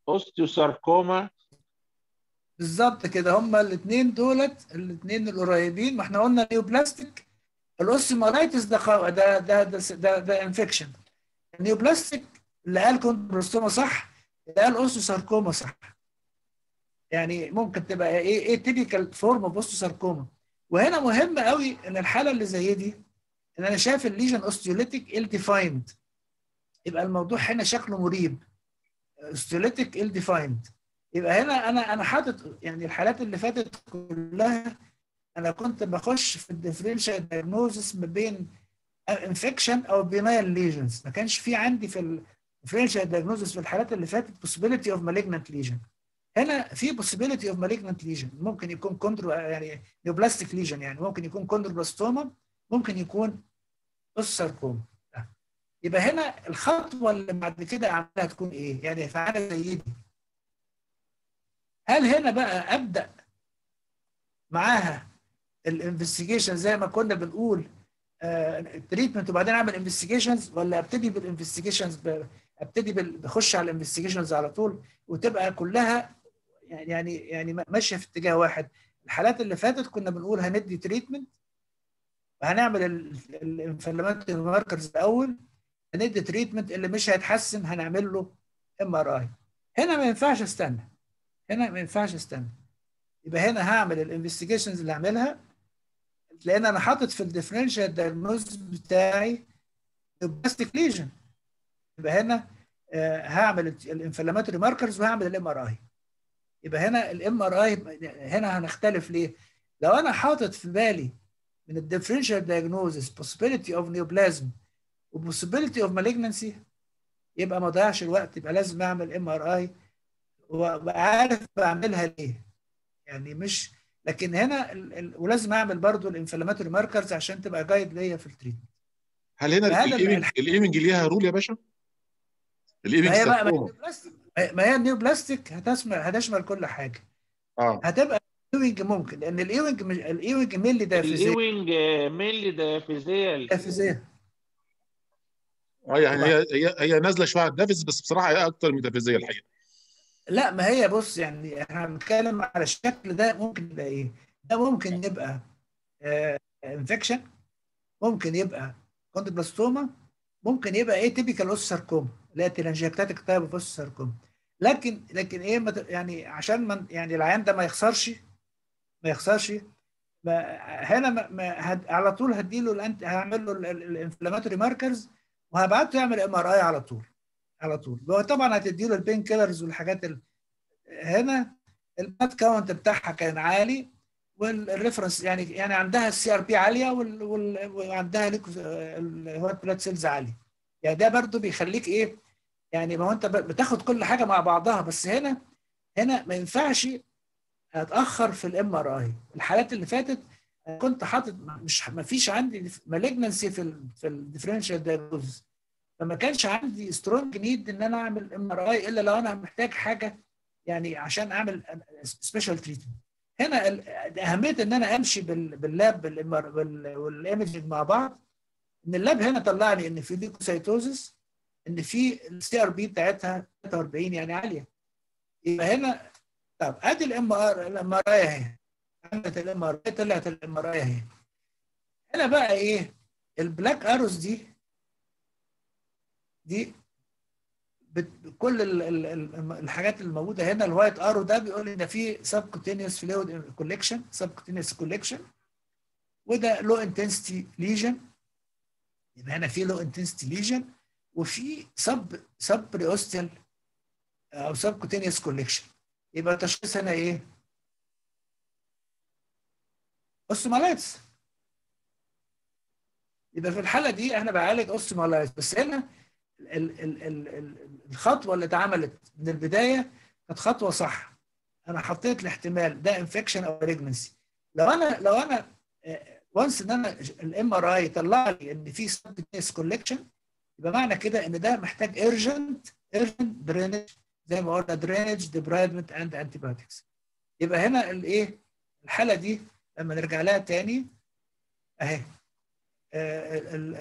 اوستيوساركوما. بالظبط كده، هما الاثنين دولت الاثنين القريبين. ما احنا قلنا نيوبلاستيك الاوستيومالايتس ده انفكشن. النيوبلاستيك اللي قال كوندروستوما صح، اللي قال اوستيوساركوما صح. يعني ممكن تبقى ايه تيبيكال فورم اوف اوستيوساركوما. وهنا مهم قوي ان الحاله اللي زي دي، ان انا شايف الليجن اوستيوليتيك ال ديفايند، يبقى الموضوع هنا شكله مريب. اوستيوليتيك ال ديفايند، يبقى هنا انا حاطط يعني الحالات اللي فاتت كلها انا كنت بخش في الديفرنشال دايجنوزس ما بين انفكشن او بينايل ليجنز. ما كانش في عندي في الديفرنشال دايجنوزس في الحالات اللي فاتت possibility of malignant lesion. هنا في possibility of malignant lesion، ممكن يكون كوندرو يعني نيوبلاستيك ليجن، يعني ممكن يكون كوندروبلاستوما، ممكن يكون اوستيوساركوما. يبقى هنا الخطوه اللي بعد كده اعملها تكون ايه؟ يعني في حاله زي دي هل هنا بقى ابدا معاها الانفستيجيشن زي ما كنا بنقول التريتمنت وبعدين اعمل انفستيجيشنز، ولا ابتدي بالانفستيجيشنز ابتدي بخش على الانفستيجيشنز على طول وتبقى كلها يعني ماشيه في اتجاه واحد؟ الحالات اللي فاتت كنا بنقول هندي تريتمنت وهنعمل الانفلاماتوري ماركرز الاول، هندي تريتمنت، اللي مش هيتحسن هنعمل له MRI. هنا ما ينفعش استنى، هنا ما ينفعش استنى. يبقى هنا هعمل الانفستيجيشنز اللي هعملها، لان انا حاطط في الديفرنشال دايجنوز بتاعي نيوبلاستيك ليجن. يبقى هنا هعمل الانفلاماتوري ماركرز وهعمل الMRI. يبقى هنا الMRI هنا هنختلف ليه؟ لو انا حاطط في بالي من الديفرنشال دايجنوزس possibility of neoplasm و possibility of malignancy، يبقى ما اضيعش الوقت، يبقى لازم اعمل MRI وعارف بعملها ليه. يعني مش، لكن هنا ولازم اعمل برضو الانفلاماتوري ماركرز عشان تبقى جايد ليا في التريتمنت. هل هنا الايمنج ليها رول يا باشا؟ الايمنج ما هي بقى ساركوما، ما هي النيوبلاستيك هتشمل كل حاجه. هتبقى الايوينج ممكن، لان الايوينج ميلي دافيزيه. الايوينج ميلي دافيزيه. يعني هي نازله شويه على الدافيز، بس بصراحه هي اكتر ميتافيزيه الحقيقه. لا، ما هي بص، يعني احنا بنتكلم على الشكل ده ممكن يبقى ايه؟ ده ممكن يبقى انفكشن، ممكن يبقى كوندروبلاستوما، ممكن يبقى ايه تيبيكال اوستيوساركوما اللي هي تيلانجيكتاتيك تايب اوف اوستيوساركوما. لكن ايه يعني عشان من يعني العيان ده ما يخسرش هنا على طول هديله هعمل له الانفلاماتوري ماركرز وهبعته يعمل MRI على طول. هو طبعا هتدي له البين كيلرز والحاجات هنا الباد كاونت بتاعها كان عالي، والريفرنس يعني عندها CRP عاليه وعندها الوايت بلاد سيلز عاليه. يعني ده برضو بيخليك ايه، يعني ما هو انت بتاخد كل حاجه مع بعضها، بس هنا ما ينفعش اتاخر في الMRI. الحالات اللي فاتت كنت حاطط ما فيش عندي مالجنسي في الديفرنشال دايجنوز، فما كانش عندي سترونج نيد ان انا اعمل MRI الا لو انا محتاج حاجه يعني عشان اعمل سبيشال تريتمنت. هنا اهميه ان انا امشي باللاب والايمجنج مع بعض، ان اللاب هنا طلع لي ان في ليكوسايتوزس، ان في CRP بتاعتها 43 يعني عاليه. يبقى هنا طب ادي الMRI اهي، عملت الMRI طلعت الMRI اهي. هنا بقى ايه البلاك اروز دي كل الحاجات اللي موجوده هنا. الوايت ارو ده بيقول ان في سبكوتينيوس فلويد كولكشن، سبكوتينيوس كولكشن، وده لو انتنسيتي ليجن. يبقى هنا في لو انتنسيتي ليجن وفي سب بريوستال او سبكوتينيوس كولكشن. يبقى تشخيص هنا ايه؟ اوستيومالايتس. يبقى في الحاله دي انا بعالج اوستيومالايتس. بس هنا الخطوه اللي اتعملت من البدايه كانت خطوه صح. انا حطيت الاحتمال ده انفكشن او بريجنسي. لو انا وانس ان انا الMRI طلع لي ان في سبكوتينيوس كولكشن، يبقى معنى كده ان ده محتاج urgent درينج، زي ما قلنا درينج ديبرايدمنت اند انتيبيوتكس. يبقى هنا الايه الحاله دي لما نرجع لها تاني اهي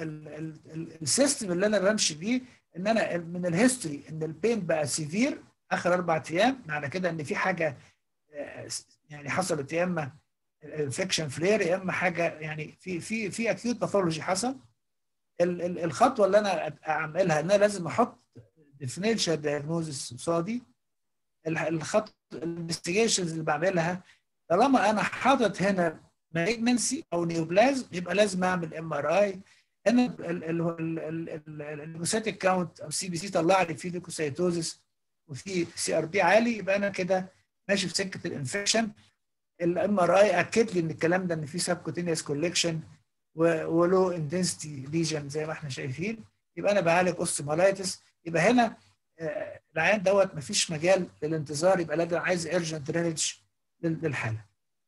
السيستم اللي انا بمشي بيه، ان انا من الهيستوري ان البين بقى سيفير اخر 4 ايام، معنى كده ان في حاجه يعني حصلت، يا اما انفكشن فلير، يا اما حاجه يعني في اكيوت باثولوجي حصل. الخطوه اللي انا اعملها ان انا لازم احط ديفرنشال دايجنوزس قصادي. الخط الانفستيجيشنز اللي بعملها، طالما انا حاطط هنا مالجنسي او نيوبلازم يبقى لازم اعمل MRI. هنا الليكوسيتيك كاونت او CBC طلع لي في ليكوسيتوزس وفي CRP عالي، يبقى انا كده ماشي في سكه الانفكشن. الMRI اكد لي ان الكلام ده، ان في سبكوتينيوس كولكشن ولو انتنسيتي ليجن زي ما احنا شايفين، يبقى انا بعالج اوستيومالايتس. يبقى هنا العيان دوت مفيش مجال للانتظار، يبقى لازم عايز ايرجنت درينج للحاله.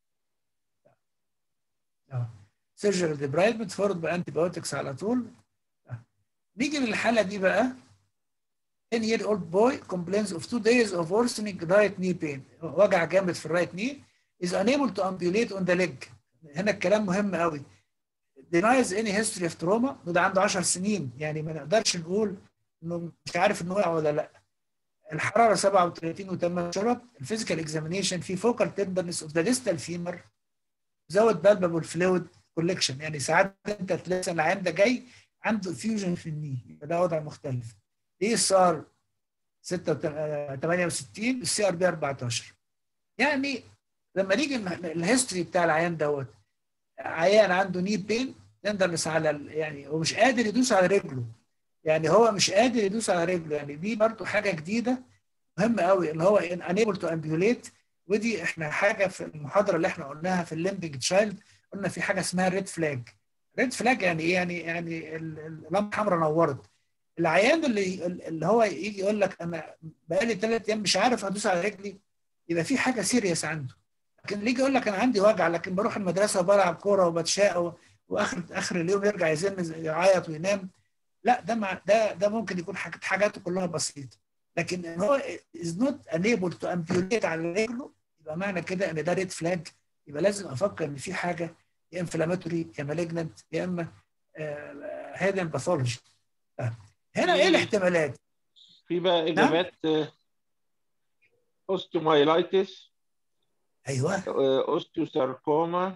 سيرجري ديبرايدمنت فورد بانتي بايوتكس على طول. نيجي للحاله دي بقى. 10-year-old boy complains of 2 days of worsening right knee pain. وجع جامد في الرايت ني. is unable to ambulate on the leg. هنا الكلام مهم قوي. denies any history of trauma. وده عنده 10 سنين، يعني ما نقدرش نقول انه مش عارف انه وقع ولا لا. الحراره 37 و8 شرط. الفيزيكال اكزامينيشن في فوكال تندرنس اوف ذا ديستال فيمر، زود بالبابل فلويد كولكشن. يعني ساعات انت تلاقي العيان ده جاي عنده فيوجن في الني، ده وضع مختلف. ESR 68، الCRP 14. يعني لما نيجي الهيستوري بتاع العيان دوت، عيان عنده ني بين تندرنس على يعني ومش قادر يدوس على رجله، يعني هو مش قادر يدوس على رجله، يعني دي برضه حاجه جديده مهمه قوي اللي هو unable to ambulate. ودي احنا حاجه في المحاضره اللي احنا قلناها في الليمبنج تشايلد، قلنا في حاجه اسمها ريد فلاج. ريد فلاج يعني ايه؟ يعني اللمبه حمراء نورت. العيان اللي هو يجي يقول لك انا بقالي 3 ايام مش عارف ادوس على رجلي، يبقى في حاجه سيريس عنده. لكن اللي يجي يقول لك انا عندي وجع لكن بروح المدرسه وبلعب كوره وبتشاق واخر اليوم يرجع يزن يعيط وينام، لا ده ممكن يكون حاجاته كلها بسيطه. لكن ان هو از نوت انيبل تو امبيوليت على رجله، يبقى معنى كده ان ده ريد فلاج. يبقى لازم افكر ان في حاجه يا انفلاماتوري يا مالجنت يا اما هيدن باثولوجي. هنا ايه الاحتمالات؟ في بقى اجابات. اوستيومايلايتس، ايوه، اوستيوساركوما،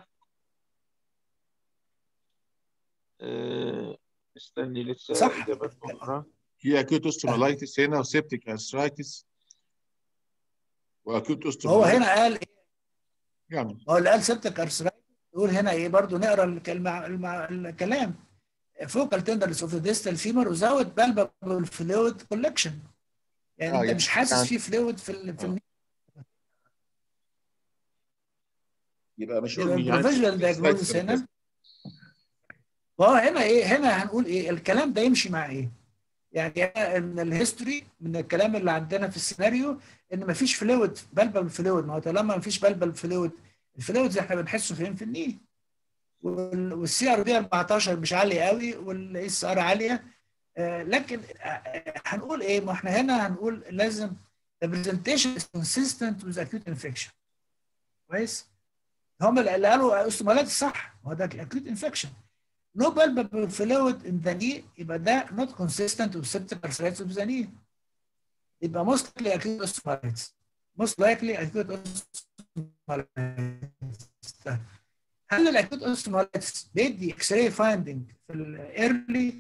استني لسه صح. اجابات اخرى. في اكيوت اوستيومالايتس هنا وسيبتيك ارثرايتس واكيوت هو اوستيومالايتس. هنا قال ايه؟ يعني هو اللي قال سيبتك ارثرايتس يقول هنا ايه؟ برضه نقرا الكلام. فوكال تندرنس اوف ذا ديستال فيمر وزود بالبابل فلويد كولكشن. يعني انت مش حاسس في فلويد في يبقى مش يبقى يعني البروفيشنال دايجنوزس هنا. وهو هنا ايه؟ هنا هنقول ايه؟ الكلام ده يمشي مع ايه؟ يعني ان الهيستوري من الكلام اللي عندنا في السيناريو ان مفيش فلويد، بالبل فلويد. ما هو طالما مفيش بالبل فلويد، الفلويد احنا بنحسه فين؟ في النيل. والCRP 14 مش عاليه قوي، والSR عاليه. لكن هنقول ايه؟ ما احنا هنا هنقول لازم the presentation is consistent with acute infection. كويس؟ هم اللي قالوا اوستومالات صح، هو ده acute infection. No palpable fluid in the knee، يبقى ده not consistent with septic arthritis of the knee. يبقى most likely acute osteomyelitis. most likely acute osteomyelitis. هل الاكيوت اوستومالايتس بيدي اكس راي فايندنج في الايرلي؟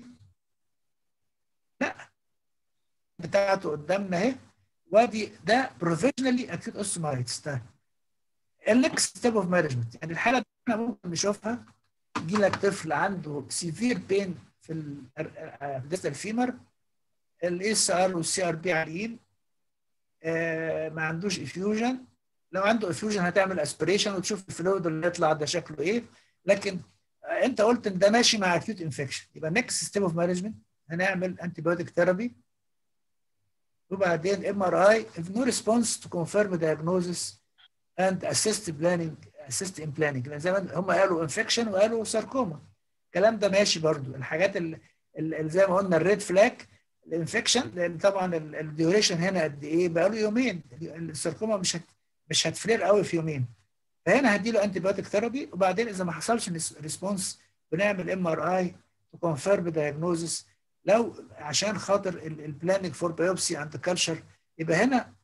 لا، بتاعته قدامنا اهي، وادي ده بروفيشنالي اكيوت اوستومالايتس. ده النكست ستيب اوف مانجمنت. يعني الحاله دي احنا ممكن نشوفها، يجي لك طفل عنده سيفير بين في الديستال فيمر، الSR والCRP عاليين، ما عندوش افيوجن. لو عنده افيوجن هتعمل اسبريشن وتشوف الفلويد اللي يطلع ده شكله ايه. لكن انت قلت ان ده ماشي مع اكيوت انفكشن، يبقى نكست ستيب اوف مانجمنت هنعمل انتي بايوتيك ثيرابي، وبعدين MRI if no response to confirm diagnosis and assist in planning. لان زي ما هم قالوا انفكشن وقالوا ساركوما، الكلام ده ماشي برضو. الحاجات اللي زي ما قلنا الريد فلاج الانفكشن، لان طبعا الديوريشن هنا قد ايه؟ بقى له يومين. الساركوما مش هتفرير قوي في يومين، فهنا هدي له انتي بايوتيك ثيرابي، وبعدين اذا ما حصلش ريسبونس بنعمل MRI تو كونفيرم دايجنوزس، لو عشان خاطر البلاننج فور بايوبسي اند كلتشر. يبقى هنا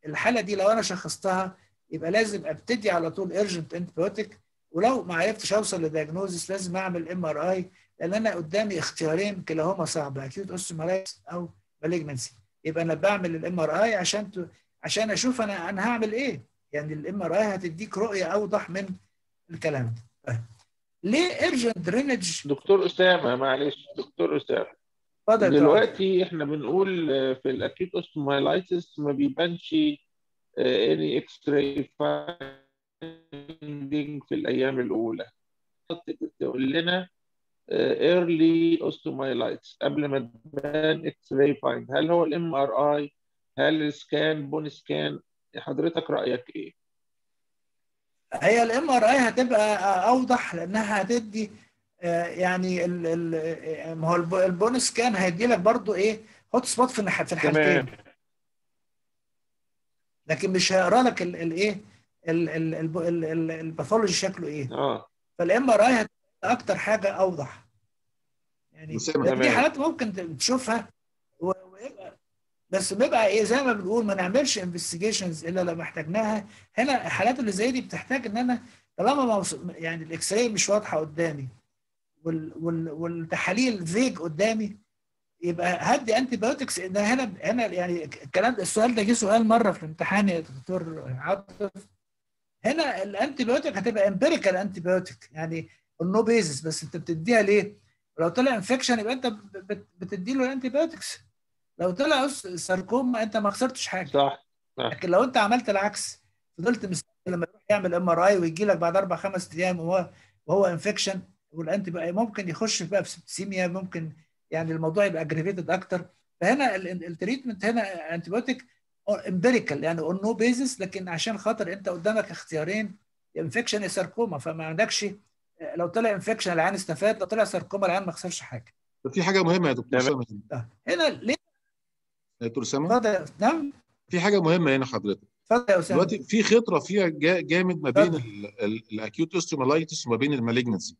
الحاله دي لو انا شخصتها يبقى لازم ابتدي على طول ايرجنت انتبيوتيك، ولو ما عرفتش اوصل لدياجنوزس لازم اعمل MRI، لان انا قدامي اختيارين كلاهما صعب، اكيوت اوستيومالايتس او مالجنسي. يبقى انا بعمل الMRI عشان اشوف انا هعمل ايه. يعني الMRI هتديك رؤيه اوضح من الكلام ده. ليه ايرجنت درينج؟ دكتور اسامه معلش، دكتور اسامه، اتفضل. دلوقتي احنا بنقول في الاكيوت اوستومايلايتس ما بيبانش اني اكس راي فايندينج في الايام الاولى. تقول لنا ايرلي اوستومايلايتس قبل ما تبان اكس راي فايند، هل هو الMRI، هل السكان، بون سكان؟ حضرتك رايك ايه؟ هي الMRI هتبقى اوضح لانها هتدي يعني ما هو البون سكان هيدي لك برضو ايه هوت سبوت في الحالتين، تمام. لكن مش هيقرا لك الايه الباثولوجي شكله ايه. فالMRI هتبقى اكتر حاجه اوضح يعني. دي تمام. حالات ممكن تشوفها ويبقى بس بيبقى ايه زي ما بنقول ما نعملش انفستيجيشنز الا لو احتاجناها. هنا الحالات اللي زي دي بتحتاج ان انا طالما يعني الاكس راي مش واضحه قدامي والتحاليل فيج قدامي، يبقى هدي انتي بايوتكس. ان هنا يعني السؤال ده جه سؤال مره في الامتحان يا دكتور عاطف. هنا الانتي بايوتك هتبقى امبيريكال انتي بايوتك، يعني النو بيزس، بس انت بتديها ليه؟ ولو طلع انفكشن يبقى انت بتدي له الانتي بايوتكس، لو طلع ساركوما انت ما خسرتش حاجه. صح. لكن لو انت عملت العكس، فضلت مستني لما يروح يعمل MRI ويجي لك بعد 4-5 ايام وهو انفكشن، والانتي بقى ممكن يخش بقى في سيبتسيميا، ممكن يعني الموضوع يبقى اجريفيتد اكتر. فهنا التريتمنت هنا انتيبيوتيك امبيريكال يعني اون نو بيزس، لكن عشان خاطر انت قدامك اختيارين، يا انفكشن يا ساركوما، فما عندكش لو طلع انفكشن العيان استفاد، لو طلع ساركوما العيان ما خسرش حاجه. في حاجه مهمه يا دكتور اسامه هنا ليه يا دكتور اسامه؟ اتفضل. نعم، في حاجه مهمه هنا حضرتك. اتفضل يا اسامه. دلوقتي في خيط رفيع جامد ما بين الاكيوت اوستيومالايتس وما بين المالجنسي.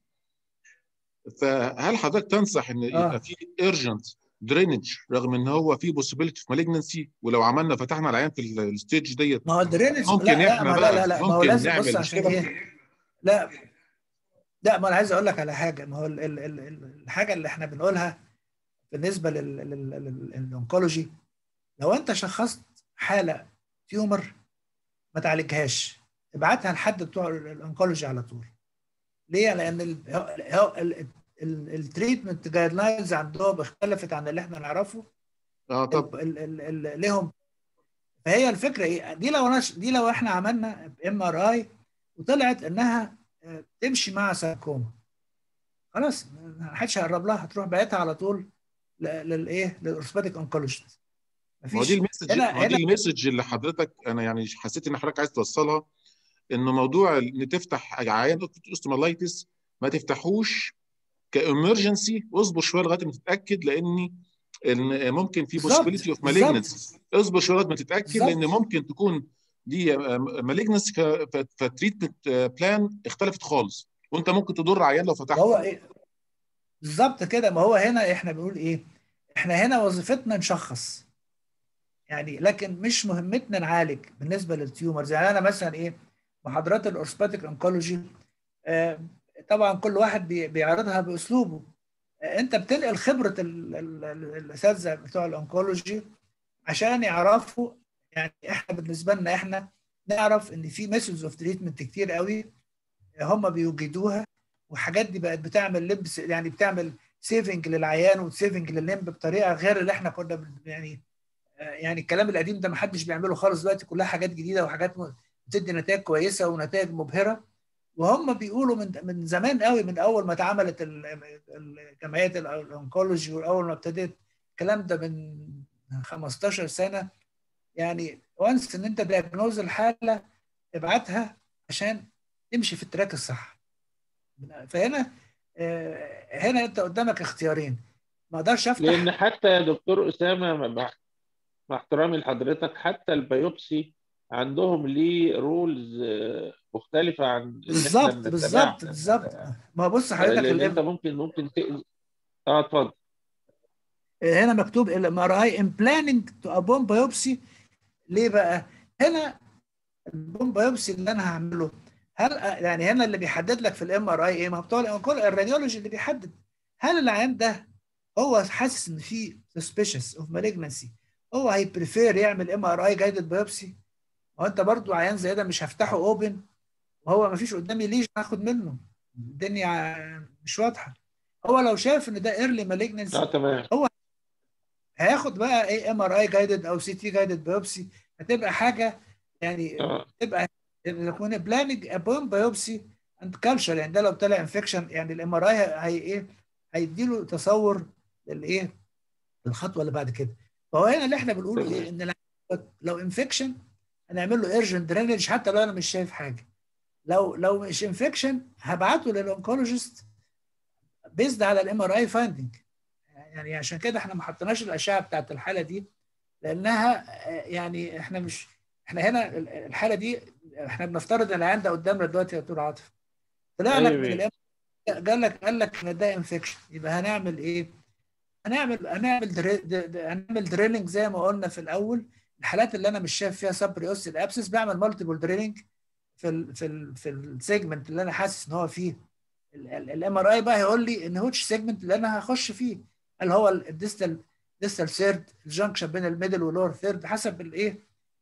فهل حضرتك تنصح ان يبقى في ايرجنت درينج رغم ان هو في بوسيبيليتي في مالجنسي، ولو عملنا فتحنا العيان في الستيج ديت ما هو الدرينج ممكن لا ما هو ممكن لازم. بص نعمل عشان مشكله؟ ايه؟ لا ما انا عايز اقول لك على حاجه. ما هو الحاجه اللي احنا بنقولها بالنسبه للانكولوجي، لو انت شخصت حاله تيومر ما تعالجهاش، ابعتها لحد بتوع الانكولوجي على طول. ليه؟ لان التريتمنت جايد لاينز عندهم اختلفت عن اللي احنا نعرفه. طب ليهم. فهي الفكره ايه؟ دي لو احنا عملنا MRI وطلعت انها تمشي مع ساركوما، خلاص ما حدش هيقرب لها، هتروح بعتها على طول للايه للاورثوبيديك انكولوجيست. ما هو دي مفيش المسج، اللي حضرتك انا يعني حسيت ان حضرتك عايز توصلها، ان موضوع ان تفتح عيان اوستيومالايتس ما تفتحوش كامرجنسي، واصبر شويه لغايه ما تتاكد، لان ممكن في بوسيبيليتي اوف مالجنسي. اصبر شويه لغايه ما تتاكد، لان ممكن تكون دي مالجنسي، فالتريتمنت بلان اختلفت خالص، وانت ممكن تضر عيان لو فتحت. هو ايه بالظبط كده؟ ما هو هنا احنا بنقول ايه؟ احنا هنا وظيفتنا نشخص يعني، لكن مش مهمتنا نعالج. بالنسبه للتيومرز يعني انا مثلا ايه، محاضرات الاورثوبيديك انكولوجي طبعا كل واحد بيعرضها باسلوبه. انت بتنقل خبره الاساتذه بتوع الانكولوجي عشان يعرفوا. يعني احنا بالنسبه لنا احنا نعرف ان في ميثودز اوف تريتمنت كتير قوي هم بيوجدوها، والحاجات دي بقت بتعمل لبس، يعني بتعمل سيفنج للعيان وسيفنج للليمب بطريقه غير اللي احنا كنا يعني الكلام القديم ده ما حدش بيعمله خالص. دلوقتي كلها حاجات جديده وحاجات بتدي نتائج كويسه ونتائج مبهره. وهم بيقولوا من زمان قوي، من اول ما اتعملت الجمعيات الانكولوجي، واول ما ابتدت الكلام ده من 15 سنه، يعني وانس ان انت دايجنوز الحاله ابعتها عشان تمشي في التراك الصح. فهنا انت قدامك اختيارين، ما اقدرش افتح. لان حتى يا دكتور اسامه مع احترامي لحضرتك، حتى البيوبسي عندهم ليه رولز مختلفه عن ان احنا بنتبعها. بالظبط. ما بص حضرتك لان انت ممكن تاذي. اتفضل. هنا مكتوب MRI in planning to upon biopsy. ليه بقى؟ هنا البون بايوبسي اللي انا هعمله، هل يعني هنا اللي بيحدد لك في الام ار اي ايه؟ ما هو بتوع الراديولوجي اللي بيحدد هل العيان ده هو حاسس ان في سسبيشس اوف مالجنسي، هو هيبريفير يعمل ام ار اي جايدد بايوبسي. هو انت برضو عيان زي ده مش هفتحه اوبن وهو ما فيش قدامي ليش هاخد منه، الدنيا مش واضحه. هو لو شايف ان ده ايرلي مالجنسي تمام. هو هياخد بقى ايه ام ار اي جايدد او سي تي جايدد بايوبسي، هتبقى حاجه يعني تبقى يكون بلاننج ابون بايوبسي اند كالتشر. يعني ده لو طلع انفكشن يعني الام ار اي هي ايه، هيديله تصور للايه الخطوه اللي بعد كده. فهو هنا اللي احنا بنقوله ايه، ان لو انفكشن هنعمل له ايرجنت درينج حتى لو انا مش شايف حاجه. لو مش انفكشن هبعته للانكولوجيست بيزد على الام ار اي فايندنج. يعني عشان كده احنا ما حطيناش الاشعه بتاعت الحاله دي، لانها يعني احنا هنا الحاله دي احنا بنفترض ان العيان ده قدامنا دلوقتي يا دكتور عاطف، طلع لك من الام قال لك ان ده انفكشن، يبقى هنعمل ايه؟ هنعمل دريلنج زي ما قلنا في الاول. الحالات اللي انا مش شايف فيها سبريوستيد ابسس بعمل مالتيبل دريلنج في السيجمنت اللي انا حاسس ان هو فيه. الام ار اي بقى هيقول لي ان هوتش سيجمنت اللي انا هخش فيه، هل هو الديستال ثيرد، الجنكشن بين الميدل واللور ثيرد، حسب الايه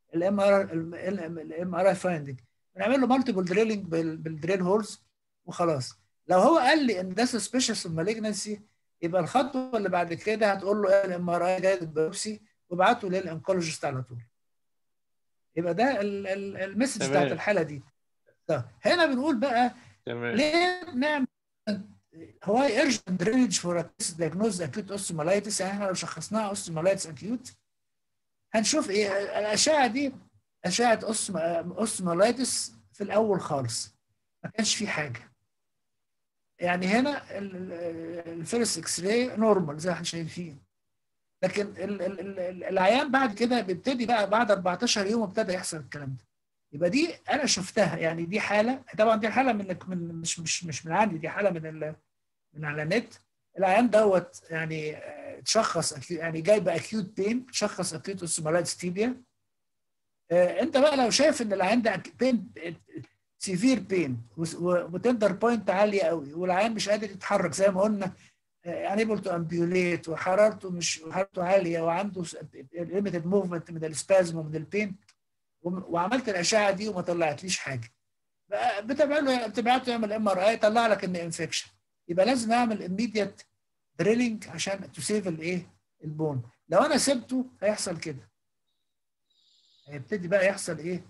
الام ار اي فايندنج. بنعمل له مالتيبل دريلنج بالدريل هولز وخلاص. لو هو قال لي ان ده سسبيشس مالجنسي، يبقى الخطوه اللي بعد كده هتقول له الام ار اي جايد بايوبسي وابعته للانكولوجيست على طول. يبقى ده المسج بتاعت الحاله دي. طب هنا بنقول بقى ليه نعمل هو ايرجنت درينج فور دايجنوز اكيوت اوستيومالايتس. يعني احنا لو شخصناها اوستيومالايتس اكيوت هنشوف ايه الاشعه دي، اشعه اوستيومالايتس في الاول خالص ما كانش في حاجه. يعني هنا الفيرست اكس راي نورمال زي ما احنا شايفين، لكن العيان بعد كده بيبتدي بقى بعد 14 يوم ابتدى يحصل الكلام ده. يبقى دي انا شفتها، يعني دي حاله، طبعا دي حاله من مش من عندي، دي حاله من على النت. العيان دوت يعني تشخص يعني جاي باكيوت بين، تشخص اكيوت اوستيومالايتس تيبيا. انت بقى لو شايف ان العيان ده بين سيفير بين وتندر بوينت عاليه قوي والعيان مش قادر يتحرك زي ما قلنا، انيبل تو امبيوليت وحرارته عاليه وعنده ليميتد موفمنت من السبازم ومن البين، وعملت الاشعه دي وما طلعتليش حاجه، بتبعته يعمل ام ار اي طلع لك ان انفكشن، يبقى لازم اعمل immediate دريلنج عشان تسيف الايه البون. لو انا سبته هيحصل كده، هيبتدي بقى يحصل ايه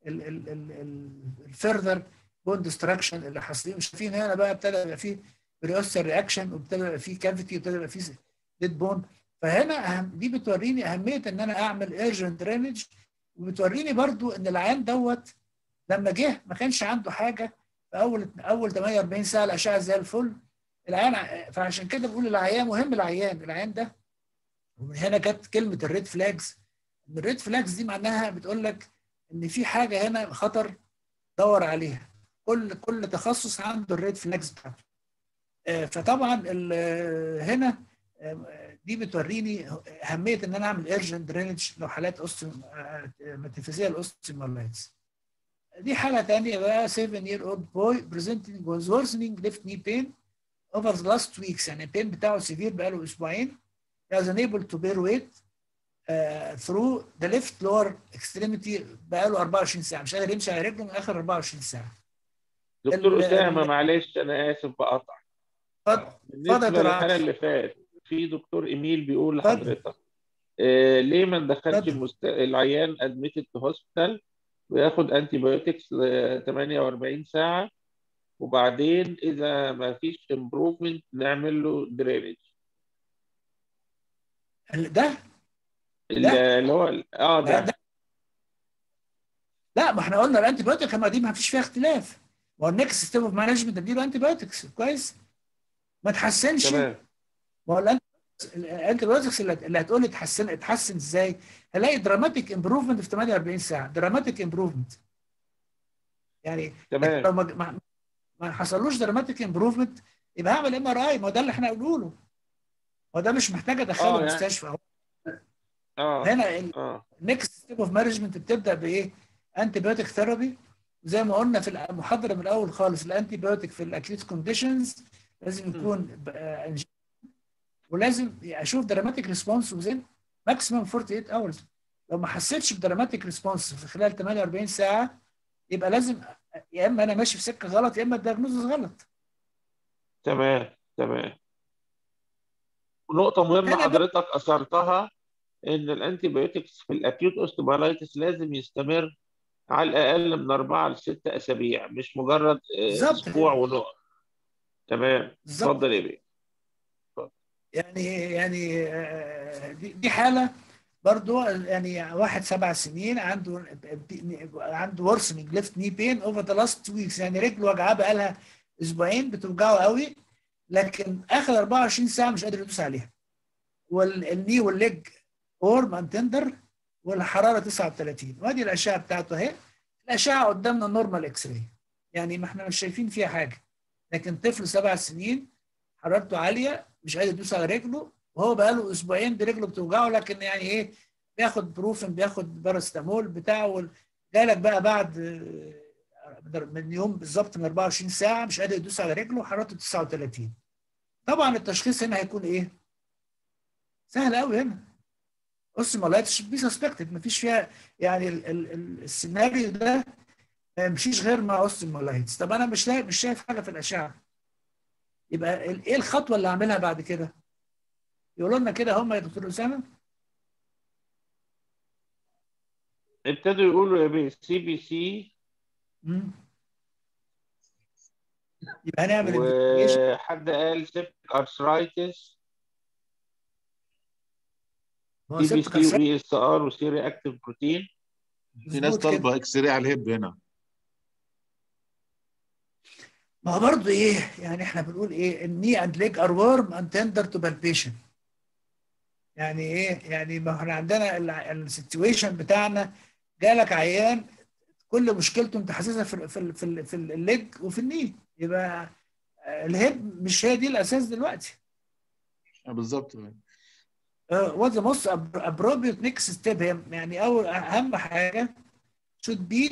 الفيرذر بون ديستراكشن اللي حاصلين. شايفين هنا بقى ابتدى يبقى فيه بريوستر رياكشن، وابتدى يبقى فيه كافيتي، وابتدى يبقى فيه ديد بون. فهنا دي بتوريني اهميه ان انا اعمل ايرجنت درينج، وبتوريني برضو ان العيان دوت لما جه ما كانش عنده حاجه في اول 48 ساعه الاشعه زي الفل العيان. فعشان كده بقول العيان مهم، العيان ده. ومن هنا جت كلمه الريد فلاجز. الريد فلاجز دي معناها بتقول لك ان في حاجه هنا خطر، دور عليها. كل تخصص عنده الريد فلاجز بتاعته. فطبعا هنا دي بتوريني اهميه ان انا اعمل ايرجنت درينج لو حالات ميتافيزيال اوستيومالايتس. دي حالة تانية بقى 7-year-old boy presenting with worsening left knee pain over the last weeks. يعني البين بتاعه سيفير بقى له اسبوعين. he was unable to bear weight through the left lower extremity بقى له 24 ساعة، مش قادر يمشي على رجله من آخر 24 ساعة. دكتور أسامة معلش أنا آسف بقطع. بالنسبة للحالة اللي فات في دكتور إيميل بيقول لحضرتك ليه ما ندخلش العيان ادميتد تو هوسبيتال وياخد انتي بايوتكس 48 ساعه، وبعدين اذا ما فيش امبروفمنت نعمل له درينج. ده اللي هو ده لا، ما احنا قلنا الانتي بايوتك دي ما فيش فيها اختلاف. ما هو النكست ستيب اوف مانجمنت اديله انتي بايوتكس كويس، ما تحسنش. تمام. ما هو الانتي بايوتكس اللي هتقول لي اتحسن ازاي؟ هلاقي دراماتيك امبروفمنت في 48 ساعه، دراماتيك امبروفمنت. يعني تمام. لو ما حصلوش دراماتيك امبروفمنت يبقى هعمل ام ار اي. ما هو ده اللي احنا بنقوله، هو ده مش محتاج ادخله المستشفى. هنا النكست ستيب اوف مانجمنت بتبدا بايه؟ انتي بايوتيك ثيرابي. زي ما قلنا في المحاضره من الاول خالص، الانتي بايوتيك في الاكيوت كونديشنز لازم يكون ولازم اشوف دراماتيك ريسبونس وزين ماكسيمم 48 اورز. لو ما حسيتش بدراماتيك ريسبونس في خلال 48 ساعه يبقى لازم يا اما انا ماشي في سكه غلط يا اما الدياجنوز غلط. تمام. ونقطه مهمه حضرتك اثرتها، ان الانتي بايوتكس في الاكيوت اوستيومايلايتس لازم يستمر على الاقل من 4 ل 6 اسابيع، مش مجرد اسبوع ونقط. تمام، اتفضل يا بيه. يعني دي حاله برضو، يعني واحد 7 سنين عنده ورسنج ليفت ني بين اوفر ذا لاست ويكس، يعني رجله وجعاه بقى لها اسبوعين بتوجعه قوي، لكن اخر 24 ساعه مش قادر يدوس عليها. والني والليج وورم اند تندر والحراره 39، وادي الاشعه بتاعته اهي. الاشعه قدامنا نورمال اكس راي، يعني ما احنا مش شايفين فيها حاجه، لكن طفل 7 سنين حرارته عاليه مش قادر يدوس على رجله، وهو بقى له اسبوعين برجله بتوجعه، لكن يعني ايه، بياخد بروفين بياخد باراستامول بتاعه. جالك بقى بعد من يوم بالظبط من 24 ساعه مش قادر يدوس على رجله حرارته 39. طبعا التشخيص هنا هيكون ايه؟ سهل قوي هنا، اوستيومايلايتس بي سسبكتد، مفيش فيها يعني السيناريو ده ما يمشيش غير مع اوستيومايلايتس. طب انا مش شايف حاجه في الاشعه، يبقى ايه الخطوه اللي اعملها بعد كده؟ يقولوا لنا كده هم يا دكتور اسامه. ابتدوا يقولوا يا بيه سي بي سي، يبقى هنعمل وحد قال سيبتك ارثرايتس، سي بي سي واي اس ار وسي رياكتيف بروتين. في ناس طالبه اكس راي على الهيب هنا. ما هو برضه ايه، يعني احنا بنقول ايه، الني اند ليج ار وورم اند تندر تو بالبيشن. يعني ايه؟ يعني ما احنا عندنا السيتويشن بتاعنا، جالك عيان كل مشكلته انت حاسسها في الليج وفي الني، يبقى الهيب مش هي دي الاساس دلوقتي. بالظبط. وات ذا موست ابروبريت نيكست ستيب، يعني اهم حاجه should be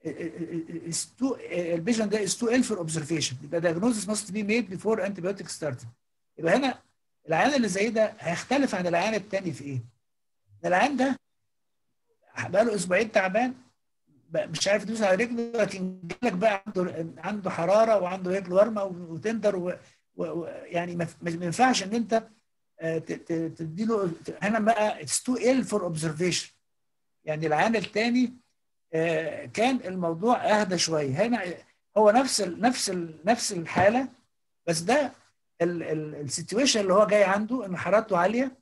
البيشنت ده is too ill for observation، يبقى diagnosis must be made before antibiotic started. يبقى هنا العيان اللي زي ده هيختلف عن العيان الثاني في ايه؟ العيان ده بقى له اسبوعين تعبان مش عارف يدوس على رجله، لكن جالك بقى عنده حراره وعنده رجل ورمه وتندر يعني ما ينفعش ان انت تديله هنا بقى it's too ill for observation. يعني العيان الثاني كان الموضوع اهدى شويه، هنا هو نفس الحاله، بس ده السيتويشن اللي هو جاي عنده ان حرارته عاليه،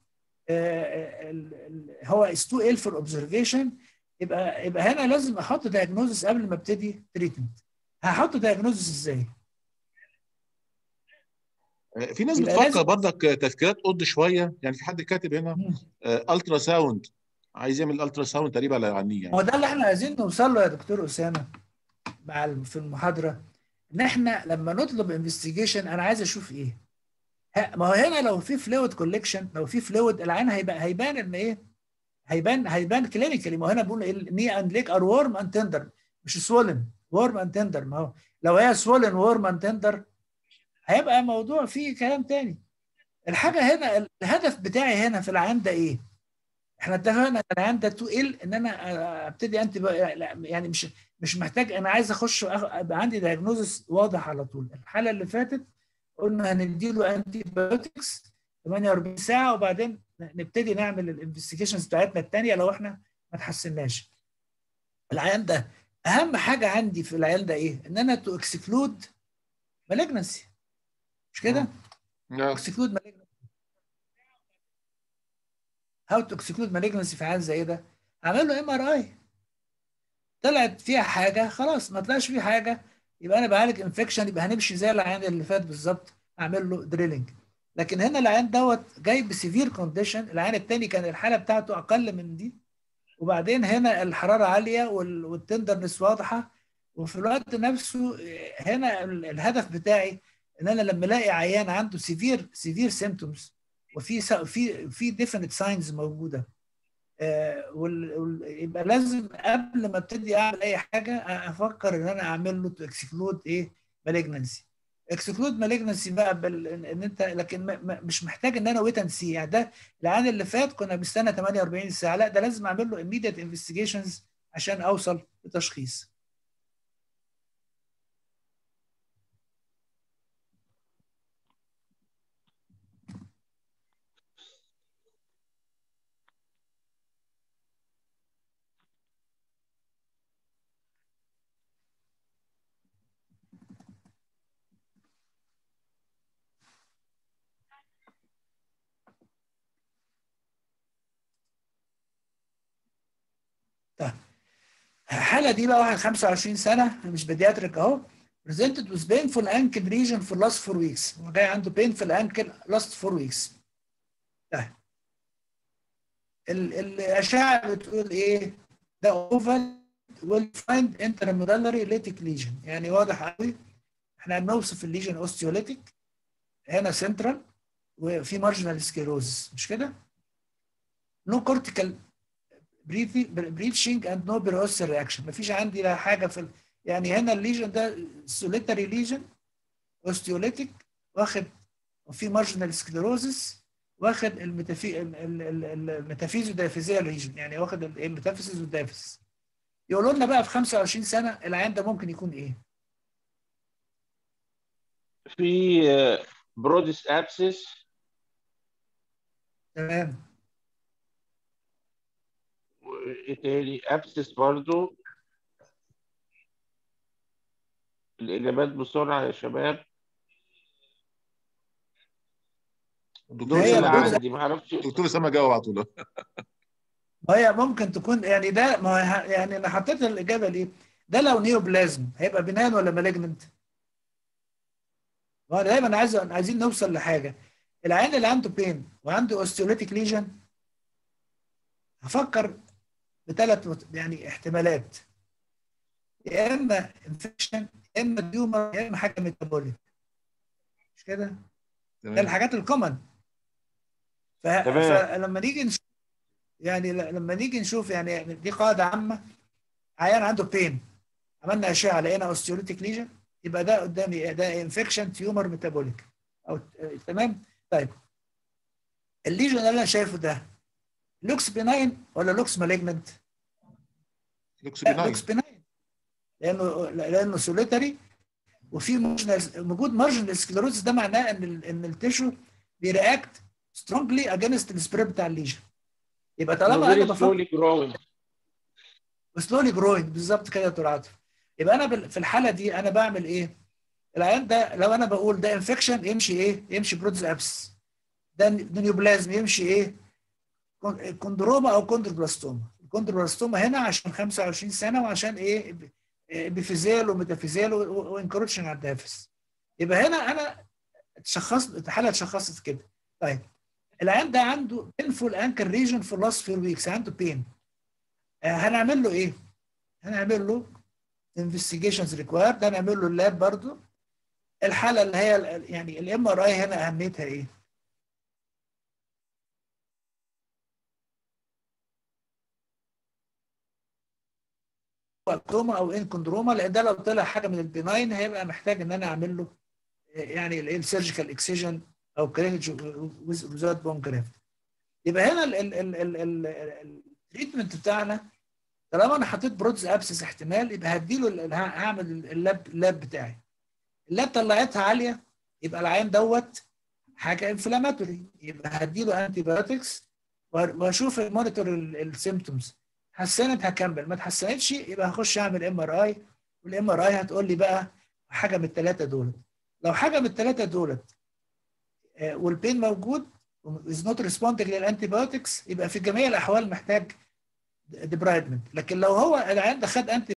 هو is too ill for observation. يبقى هنا لازم احط دايجنوزس قبل ما ابتدي تريتمنت. هحط دايجنوزس ازاي؟ في ناس بتفكر برضك تفكيرات قد شويه، يعني في حد كاتب هنا الترا ساوند، عايز يعمل الترا ساوند تقريبا على عينيه. هو ده اللي احنا عايزين نوصل له يا دكتور اسامه في المحاضره، ان احنا لما نطلب انفستيجيشن انا عايز اشوف ايه. ما هو هنا لو في فلويد كولكشن، لو في فلويد العين هيبان ان ايه، هيبان كلينيكالي. ما هو هنا بيقول ني اند ليك ار وورم اند تندر، مش سوولن، وورم اند تندر. ما هو لو هي سوولن وورم اند تندر هيبقى موضوع فيه كلام تاني. الحاجه هنا الهدف بتاعي هنا في العيان ده ايه؟ احنا اتفقنا العيان ده تو ال ان انا ابتدي يعني مش محتاج، انا عايز اخش ابقى عندي دايجنوزس واضح على طول. الحاله اللي فاتت قلنا هنديله انتي بايوتكس 48 ساعه وبعدين نبتدي نعمل الانفستيجيشنز بتاعتنا الثانيه لو احنا ما تحسناش. العيان ده اهم حاجه عندي في العيان ده ايه؟ ان انا تو اكسكلود مالجنسي، مش كده؟ اكسكلود مالجنسي. هاو تو اكسكلود مالجنسي في حال زي ده؟ اعمل له MRI، طلعت فيها حاجه خلاص، ما طلعش فيه حاجه يبقى انا بعالج انفكشن، يبقى هنمشي زي العيان اللي فات بالظبط، اعمل له دريلنج. لكن هنا العيان دوت جاي بسيفير كونديشن، العيان الثاني كان الحاله بتاعته اقل من دي، وبعدين هنا الحراره عاليه والتندرنس واضحه، وفي الوقت نفسه هنا الهدف بتاعي ان انا لما الاقي عيان عنده سيفير سيمتومز وفي في ديفينيت ساينز موجوده، يبقى لازم قبل ما ابتدي اعمل اي حاجه افكر ان انا اعمل له تو اكسكلود ايه مالجنسي. اكسكلود مالجنسي بقى ان انت، لكن مش محتاج ان انا ويت اند سي. يعني ده العام اللي فات كنا بنستنى 48 ساعه، لا ده لازم اعمل له immediate investigations عشان اوصل لتشخيص. طيب الحاله دي بقى واحد 25 سنه مش بيدياتريك اهو، presented with painful ankle region for last 4 weeks. هو جاي عنده painful ankle last 4 weeks. طيب الاشعه بتقول ايه؟ ده اوفال will find intramedullary lytic lesion. يعني واضح قوي احنا هنوصف الليجن اوستيوليتيك هنا سنترال وفي مارجنال سكيروز، مش كده؟ نو كورتيكال بريتشنج اند نو بيروسال رياكشن. مفيش عندي لا حاجه في يعني هنا الليجن ده سوليتاري ليجن اوستيوليتيك واخد، وفي مارجنال سكليروزس واخد الميتافيزيو دايفيزيال ليجن، يعني واخد الميتافيزيز والدايفيز. يقولوا لنا بقى في 25 سنه العيان ده ممكن يكون ايه؟ في بروديس ابسس. تمام. وايه تاني؟ ابسس برضو. الاجابات بسرعه يا شباب. دول هي اللي البروز عندي، ما اعرفش. دكتور اسامه جاوب على طول. هي ممكن تكون يعني ده، ما يعني انا حطيت الاجابه ليه؟ ده لو نيوبلازم هيبقى بنان ولا مالجننت؟ وانا دايما عايزين نوصل لحاجه. العيان اللي عنده بين وعنده اوستيوليتيك ليجن هفكر بثلاث يعني احتمالات، يا اما انفكشن يا اما تيومر يا اما حاجه ميتابوليك، مش كده؟ ده تمام. الحاجات الكومن. تمام. فلما نيجي نشوف، يعني لما نيجي نشوف يعني دي قاعده عامه، عيان عنده بين عملنا اشعه لقينا اوستيوليتيك ليجن، يبقى ده قدامي ده انفكشن تيومر ميتابوليك او تمام. طيب الليجن اللي انا شايفه ده لوكس بيناين ولا لوكس مالجننت؟ لوكس لا لوكس بناين. بيناين، لانه سوليتري وفي وجود مارجنال سكليروزس. ده معناه ان التيشو بيرياكت سترونجلي اجينست السبريد بتاع الليجن. يبقى انه طالما انا فيري بفكر سلولي جروينج. سلولي جروينج بالظبط كده يا دكتور عاطف، يبقى انا في الحاله دي انا بعمل ايه؟ العيان ده لو انا بقول ده انفكشن يمشي ايه؟ يمشي برودز ابس. ده نيوبلازم يمشي ايه؟ كوندروما او كوندروبلاستوما. الكوندروبلاستوما هنا عشان 25 سنه وعشان ايه؟ بفيزيال وميتافيزيال وانكروتشن على الدافس. يبقى هنا انا اتشخصت الحاله، اتشخصت كده. طيب العيان ده عنده بينفول انكر ريجن في اللاست 4 ويكس، عنده بين. هنعمل له ايه؟ هنعمل له انفستيجيشنز ريكوايرد، هنعمل له اللاب برضو. الحاله اللي هي يعني الام ار اي هنا اهميتها ايه؟ كوندروما او ان كوندروما، لان ده لو طلع حاجه من البناين هيبقى محتاج ان انا اعمل له يعني السيرجيكال اكسيجن او كرينج وزاد بون جرافت. يبقى هنا التريتمنت بتاعنا طالما انا حطيت برودز ابسس احتمال، يبقى هديله هعمل اللاب بتاعي. اللاب طلعتها عاليه يبقى العين دوت حاجه انفلاماتوري، يبقى هديله انتي بايوتكس واشوف المونيتور السيمتومز. حسنت هكمل، ما اتحسنتش يبقى هخش اعمل ام ار اي، والام ار اي هتقول لي بقى حاجه من الثلاثه دولت. لو حاجه من الثلاثه دولت والبين موجود از نوت ريسبوندنج للانتي بايوتكس، يبقى في جميع الاحوال محتاج ديبرايدمنت. لكن لو هو العيان ده خد انتي